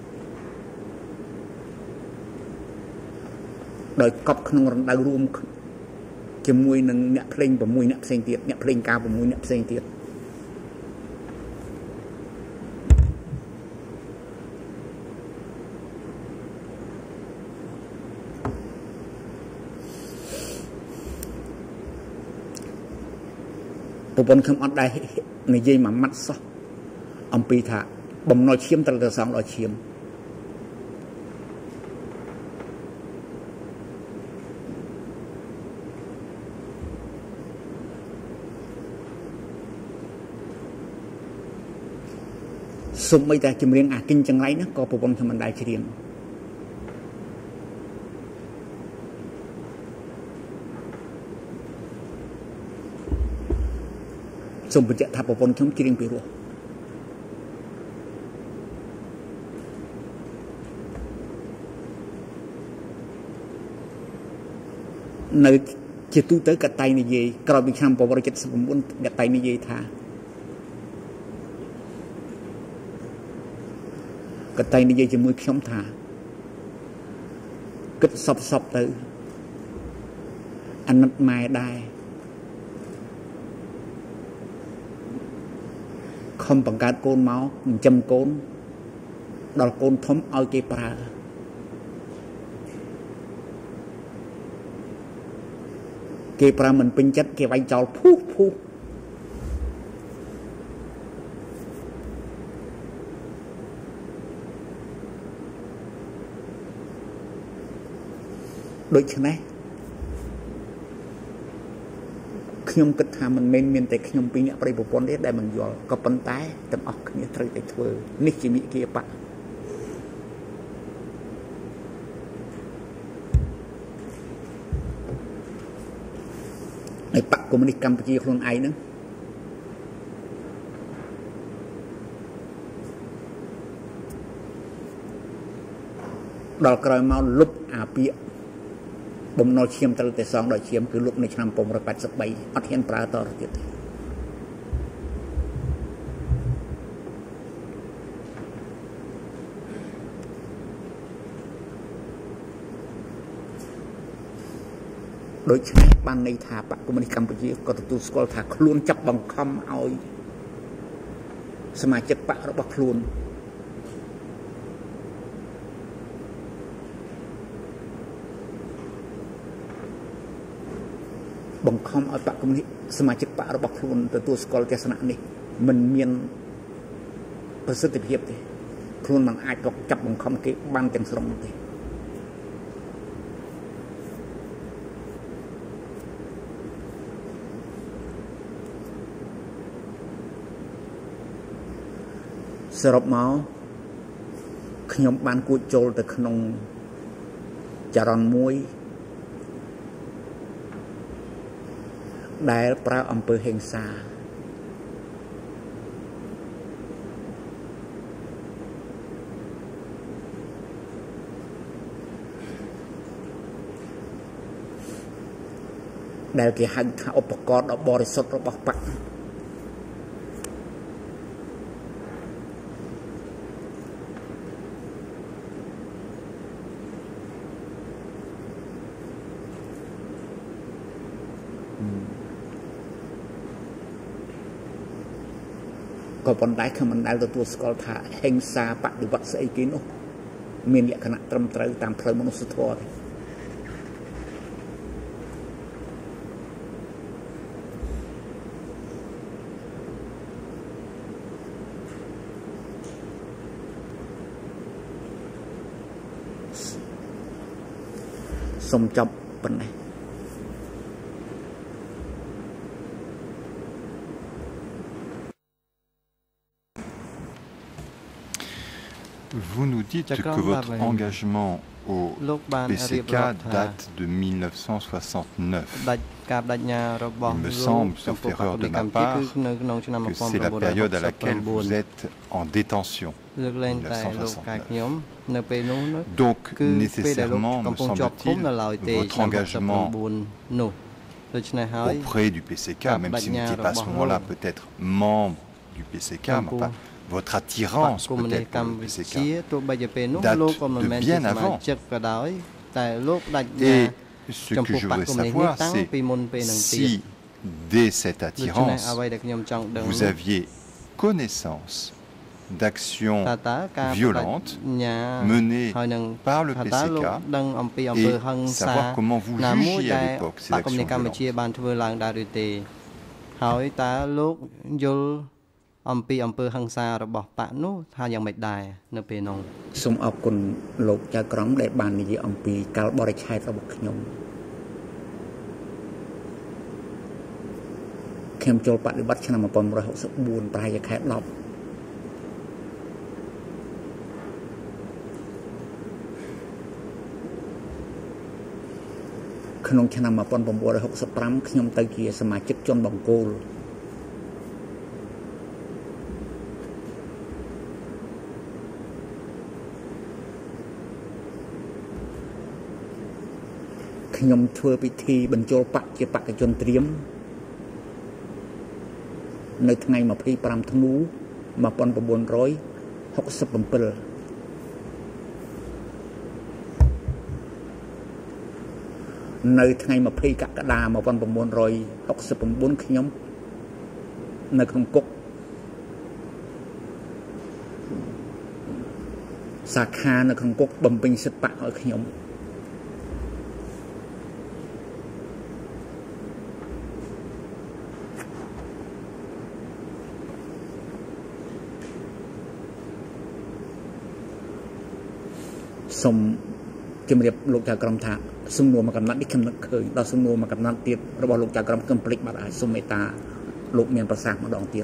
ដោយកប់ក្នុងរណ្ដៅរួមជាមួយនឹងអ្នកភ្លេង6អ្នកផ្សេងទៀតអ្នកភ្លេងការ6អ្នកផ្សេងទៀតប្រពន្ធខ្ញុំអត់ដែរនិយាយមួយម៉ាត់សោះអំពីថាបំណុលឈាមត្រូវតែសងដល់ឈាមសូម្បីតែចម្រៀងអាគិញចង្រៃណាក៏ប្រពន្ធខ្ញុំមិនដែរច្រៀងសូមបញ្ជាក់ថាប្រពន្ធខ្ញុំច្រៀងពីរោះនៅជាទូទៅកតៃនិយាយក្រោយពីឆ្នាំ1979កតៃនិយាយថាកតៃនិយាយជាមួយខ្ញុំថាគិតសពទៅអាណិតម៉ែដែរខំបង្កើតកូនមកចិញ្ចឹមកូនដល់កូនធំឲ្យគេប្រើគេប្រើមិនពេញចិត្តគេវាយចោលភូសដូចច្នេះខ្ញុំគិតថាមិនមែនមានតែខ្ញុំពីរអ្នកប្រិយប្រពន្ធទេដែលមិនយល់ក៏ប៉ុន្តែទាំងអស់គ្នាត្រូវតែធ្វើនេះជាវិគាបៈឯបកកុម្មុយនីសកម្ពុជាខ្លួនឯងហ្នឹងដល់ក្រោយមកលុបអាពាកបំណុលឈាមត្រូវតែសងដល់ឈាមគឺលុបនៅឆ្នាំ1983អត់ហ៊ានប្រើតទៅទៀតដូច្នេះបានន័យថាបកកុម្មុយនីសកម្ពុជាក៏ទទួលស្គាល់ថាខ្លួនចាប់បង្ខំឲ្យសមាជិកបករបស់ខ្លួនបង្ខំឲ្យបកកុម្មុយនីសសមាជិកបករបស់ខ្លួនទទួលស្គាល់ទស្សនៈនេះមិនមានប្រសិទ្ធភាពទេខ្លួនមិនអាចចាប់បង្ខំគេបានទាំងស្រុងទេសរុបមកខ្ញុំបានគួចចូលទៅក្នុងចរន្តមួយដែលប្រើអំពើហិង្សាដែលគេហៅថាឧបករណ៍ដ៏បរិសុទ្ធរបស់បកក៏ប៉ុន្តែខ្ញុំមិនដែលទទួលស្គាល់ថាហិង្សាបដិវត្តស្អីគេនោះមានលក្ខណៈត្រឹមត្រូវតាមផ្លូវមនុស្សធម៌ទេសូមចប់ប៉ុណ្ណេះ
Vous nous dites que votre engagement au PCK date de 1969. Il me semble, sauf erreur de ma part, que c'est la période à laquelle vous êtes en détention. 1969. Donc, nécessairement, me semble-t-il, votre engagement auprès du PCK, même si vous n'étiez pas à ce moment-là peut-être membre du PCK, mais pas votre attirance peut-être pour le PCK date de bien avant. Et ce que je voudrais savoir, c'est si dès cette attirance, vous aviez connaissance d'actions violentes menées par le PCK et savoir comment vous jugiez à l'époque ces actions violentes. អំពីអំពើហិង្សារបស់បកនោះថាយ៉ាងម៉េចដែរនៅពេលនោះសូមអរគុណលោកចៅក្រមដែលបាននិយាយអំពីកាលបរិច្ឆេទរបស់ខ្ញុំចូលបដិបត្តិឆ្នាំ1964ប្រហែលជាខែ10ក្នុងឆ្នាំ1965ខ្ញុំទៅជាសមាជិកជនបង្គោលខ្ញុំធ្វើពិធីបញ្ចូលបកជាបកជនត្រៀមនៅថ្ងៃ25ធ្នូ1967នៅថ្ងៃ20កក្កដា1969ខ្ញុំនៅក្នុងគុកសាខានៅក្នុងគុកបំពេញសិទ្ធិបកឲ្យខ្ញុំសូម
ជំរាបលោកចៅក្រមថាសំណួរមកកំណត់នេះខ្ញុំនឹកឃើញដល់សំណួរមកកំណត់ទៀតរបស់លោកចៅក្រមខ្ញុំភ្លេចបាត់ហើយសូមមេត្តាលោកមានប្រសាសន៍ម្ដងទៀត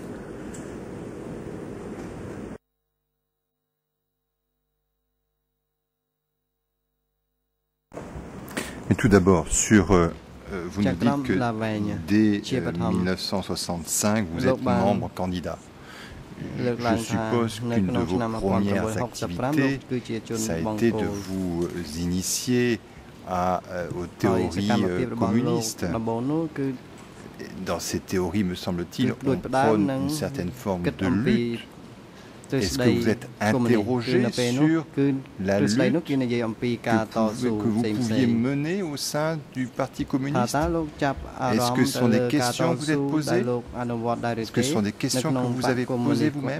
Mais tout d'abord, sur vous nous dites que dès 1965, vous êtes membre candidat. Je suppose qu'une de vos premières activités, ça a été de vous initier aux théories communistes. Dans ces théories, me semble-t-il, on prône une certaine forme de lutte. Est-ce que vous êtes interrogé sur la lutte que vous pouviez mener au sein du Parti communiste? Est-ce que ce sont des questions que vous êtes posées? Est-ce que ce sont des questions que vous avez posées vous-même?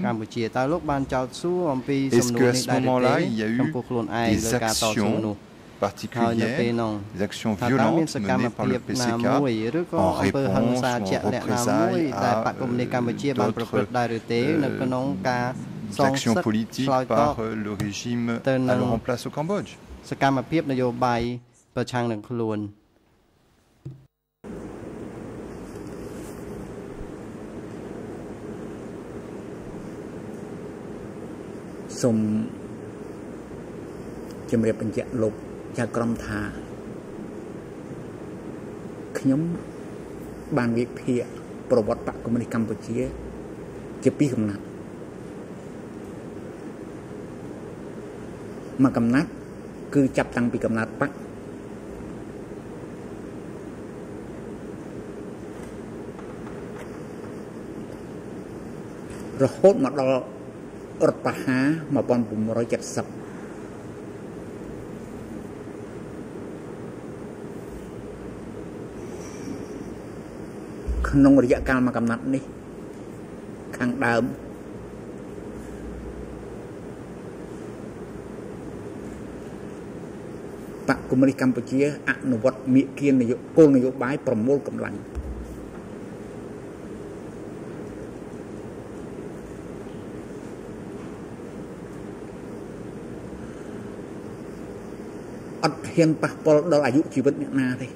Est-ce qu'à ce moment-là, il y a eu des actions particulières, des actions violentes menées par le PCK en réponse ou en représailles à d'autres actions politiques par le régime alors en place au Cambodge.
សូមជម្រាបបញ្ជាក់លោកចៅក្រមថាខ្ញុំបានវិភាគប្រវត្តិបកកុម្មុយនីសកម្ពុជាជាពីរកំណាត់មួយកំណាត់គឺចាប់តាំងពីកំណាត់បករហូតមកដល់រដ្ឋប្រហារ1970 ក្នុងរយៈកាលមួយកំណាត់នេះខាងដើមបកកុម្មុយនីសកម្ពុជាអនុវត្តមាគ៌ាគោលនយោបាយប្រមូលកម្លាំងអត់ហ៊ានប៉ះពាល់ដល់អាយុជីវិតអ្នកណាទេ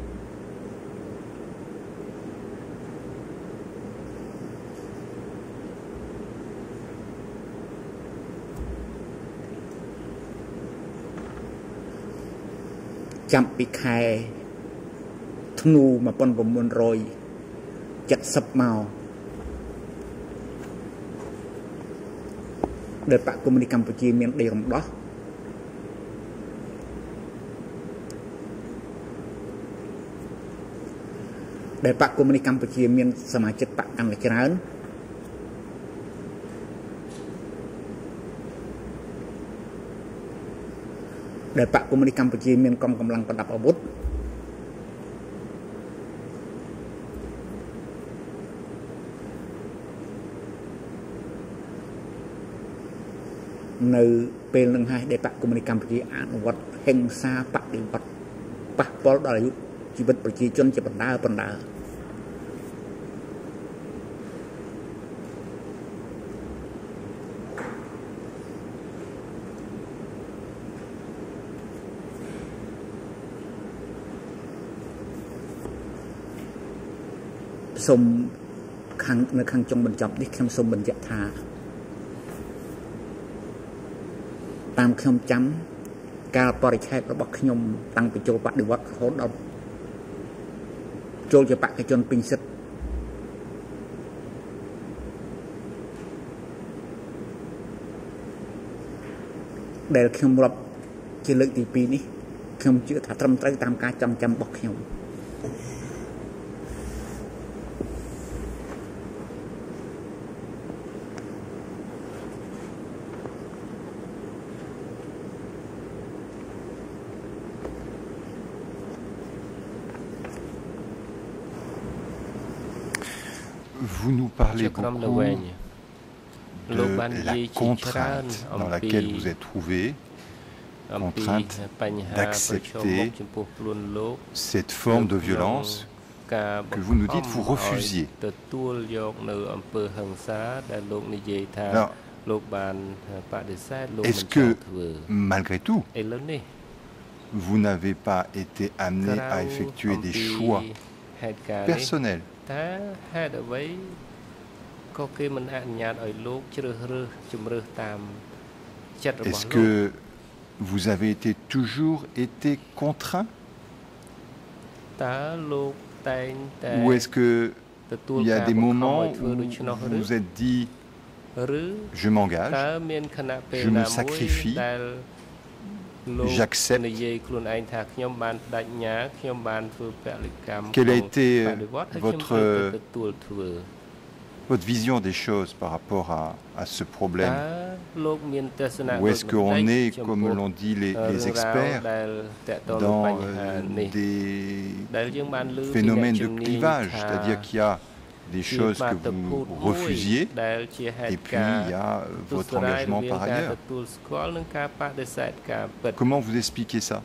ចាំពីខែធ្នូ1970មកដែលបកកុម្មុយនីសកម្ពុជាមានដីរំដោះដែលបកកុម្មុយនីសកម្ពុជាមានសមាជិកបកកាន់តែច្រើនដែលបកកុម្មុយនីសកម្ពុជាមានកងកម្លាំងប្រដាប់អាវុធនៅពេលនឹងហើយដែលបកកុម្មុយនីសកម្ពុជាអនុវត្តហិង្សាបដិវត្តប៉ះពាល់ដល់អាយុជីវិតប្រជាជនជាបណ្ដើរសូមនៅខាងចុងបញ្ចប់នេះខ្ញុំសូមបញ្ជាក់ថាតាមខ្ញុំចាំការបរិច្ឆេទរបស់ខ្ញុំតាំងពីចូលបដិវត្តរហូតដល់ចូលជាបេក្ខជនពេញសិទ្ធិដែលខ្ញុំរាប់ជាលើកទី2នេះខ្ញុំជឿថាត្រឹមត្រូវតាមការចងចាំរបស់ខ្ញុំ
Vous nous parlez beaucoup de la contrainte dans laquelle vous êtes trouvé, contrainte d'accepter cette forme de violence que vous nous dites vous refusiez. Alors, est-ce que, malgré tout, vous n'avez pas été amené à effectuer des choix personnels. Est-ce que vous avez toujours été contraint? Ou est-ce qu'il y a des moments où vous vous êtes dit, je m'engage, je me sacrifie, j'accepte? Quelle a été votre vision des choses par rapport à ce problème? Ou est-ce qu'on est, comme l'ont dit les experts, dans des phénomènes de clivage, c'est-à-dire qu'il y a des choses que vous refusiez et puis il y a votre engagement par ailleurs? Comment vous expliquez ça?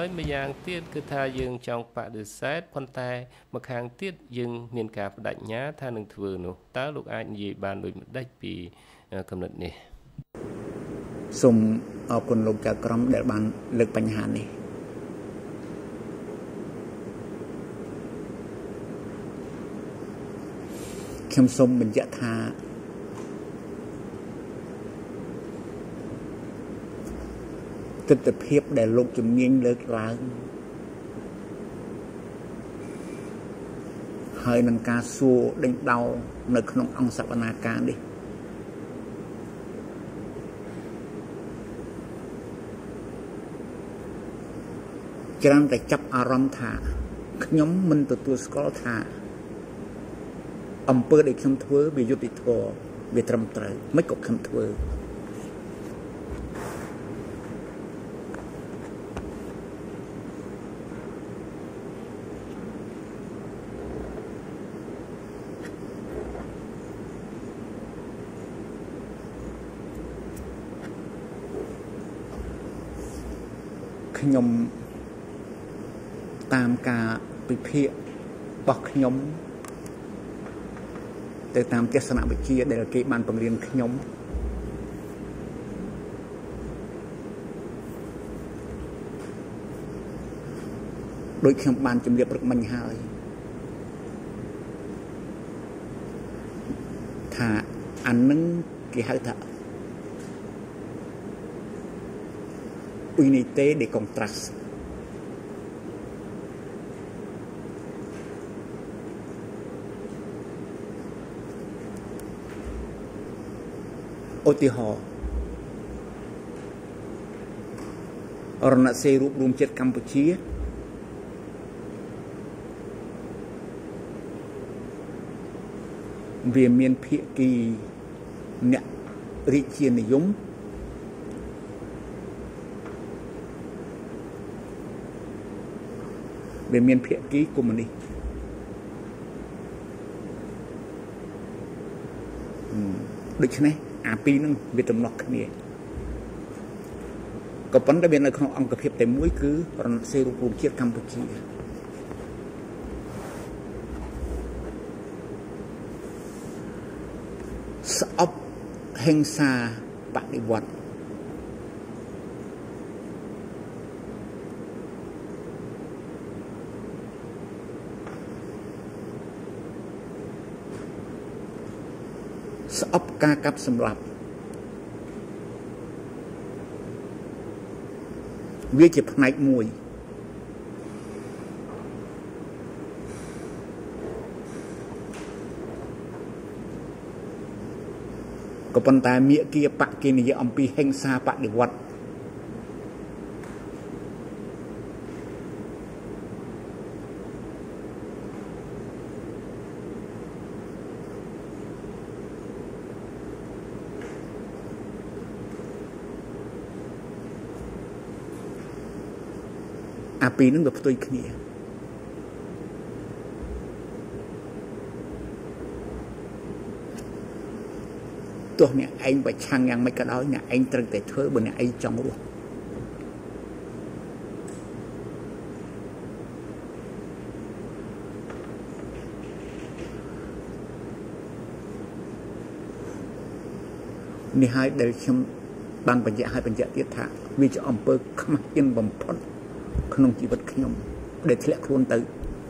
ទិដ្ឋភាពដែលលោកជំនាញលើកឡើងហើយនឹងការសួរដេញដោលនៅក្នុងអង្គសវនាការនេះច្រើនតែចាប់អារម្មណ៍ថាខ្ញុំមិនទទួលស្គាល់ថាអំពើដែលខ្ញុំធ្វើវាយុត្តិធម៌វាត្រឹមត្រូវមិនក៏ខ្ញុំធ្វើខ្ញុំតាមការពិភាក្សារបស់ខ្ញុំទៅតាមទស្សនវិជ្ជាដែលគេបានបង្រៀនខ្ញុំដោយខ្ញុំបានជម្រាបព្រឹកមិញហើយថាអានឹងគេហៅថាunité de contraste ឧទាហរណ៍រណសិរ្សរួបរวมជាតិកម្ពុជាវាមានភាគីអ្នករាជានិយមវាមានភាគីកុម្មុយនីសដូច្នេះអាពីរហ្នឹងវាទំនាស់គ្នាក៏ប៉ុន្តែវានៅក្នុងអង្គភាពតែមួយគឺរណសិរ្សរួបរวมជាតិកម្ពុជាស្អប់ហិង្សាបដិវត្តន៍ស្អប់ការកាប់សម្លាប់វាជាផ្នែកមួយក៏ប៉ុន្តែមាគ៌ាបកគេនិយាយអំពីហិង្សាបដិវត្តន៍អាពីរនឹងវាផ្ទុយគ្នាទោះអ្នកឯងប្រឆាំងយ៉ាងម៉េចក៏ដោយអ្នកឯងត្រូវតែធ្វើបើអ្នកឯងចង់រស់នេះហើយដែលខ្ញុំបានបញ្ជាក់ឲ្យបញ្ជាក់ទៀតថាវាជាអំពើខ្មាស់អៀនបំផុតក្នុងជីវិតខ្ញុំដែលធ្លាក់ខ្លួនទៅ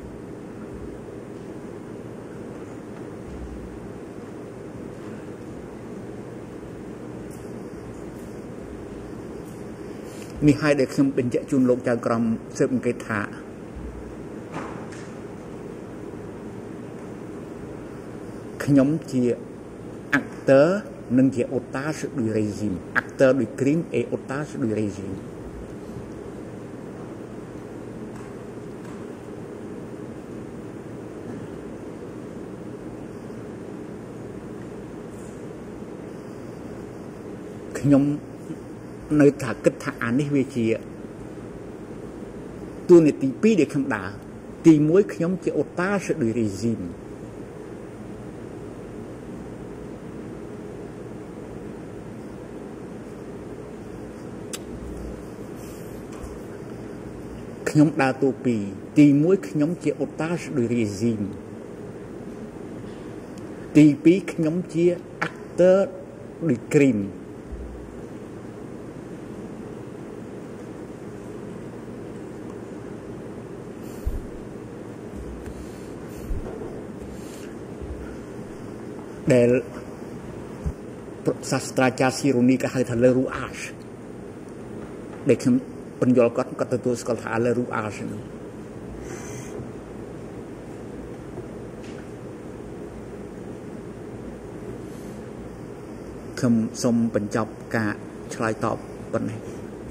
នេះហើយដែលខ្ញុំបញ្ជាក់ជូនលោកចៅក្រមស៊ើបអង្កេតថាខ្ញុំជា acteur និងជា otage du régime acteur du crime et otage du régime ខ្ញុំនៅថាគិតថាអានេះវាជាទូនីតិ2ដែលខ្ញុំដើរទី1ខ្ញុំជា otage du régime ខ្ញុំដើរតួ2ទី1ខ្ញុំជា otage du régime ទី2ខ្ញុំជា acteur du crime ដែលសាស្ត្រាចារ្យស៊ីរូនីក៏ហៅថា le rouage ដែលខ្ញុំបញ្យល់គាត់ទទួលស្គាល់ថា le rouage ហ្នឹងខ្ញុំសូមបញ្ចប់ការឆ្លើយតបប៉ុណ្ណេះ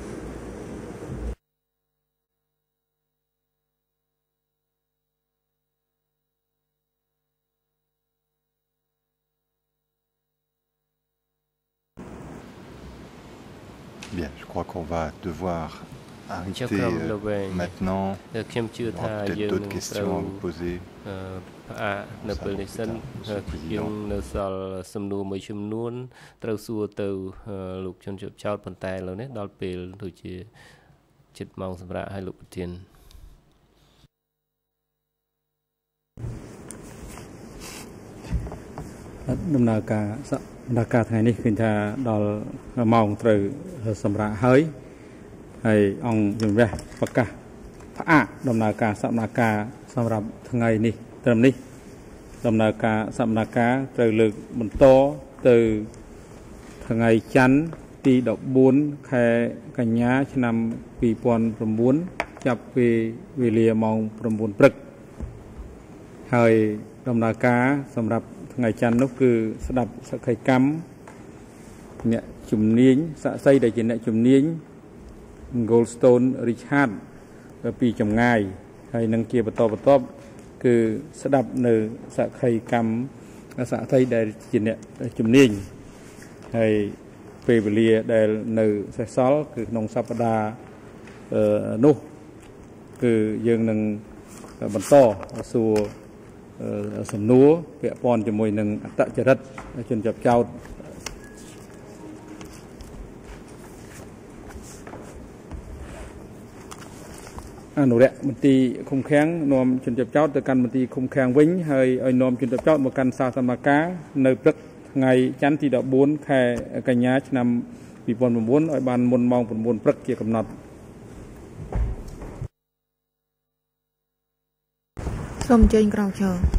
Bien, je crois qu'on va devoir arrêter maintenant. Peut-être d'autres questions à vous poser.
Đa caថ្ងៃនេះឃើញថាដល់ម៉ោងត្រូវសម្រាប់ហើយអង្គជំរះប្រកាសផ្អាកដំណើរការសកម្មភាពសម្រាប់ថ្ងៃនេះត្រឹមនេះដំណើរការសកម្មភាពត្រូវលើកបន្តទៅថ្ងៃច័ន្ទទី14ខែកញ្ញាឆ្នាំ2009ចាប់ពីវេលាម៉ោង9ព្រឹកហើយដំណើរការសម្រាប់ថ្ងៃច័ន្ទនោះគឺស្ដាប់សក្ខីកម្មអ្នកជំនាញសាក់សីដែលជាអ្នកជំនាញ Goldstone Richard ពីចម្ងាយហើយនឹងជាបន្តគឺស្ដាប់នៅសក្ខីកម្មសាក់សីដែលជាអ្នកជំនាញហើយពេលវេលាដែលនៅសេសសល់គឺក្នុងសប្តាហ៍នោះគឺយើងនឹងបន្តសួរសំណួរពាក់ព័ន្ធជាមួយនឹងអត្តចរិតជនជាប់ចោតអនុរិយមន្ត្រីឃុំឃាំងនាំជនជាប់ចោតទៅកាន់មន្ត្រីឃុំឃាំងវិញហើយឲ្យនាំជនជាប់ចោតមកកាន់សាលសមាការនៅព្រឹកថ្ងៃច័ន្ទទី14ខែកញ្ញាឆ្នាំ2009ឲ្យបានមុនម៉ោង9ព្រឹកជាកំណត់
សូមអញ្ជើញក្រោកឈរ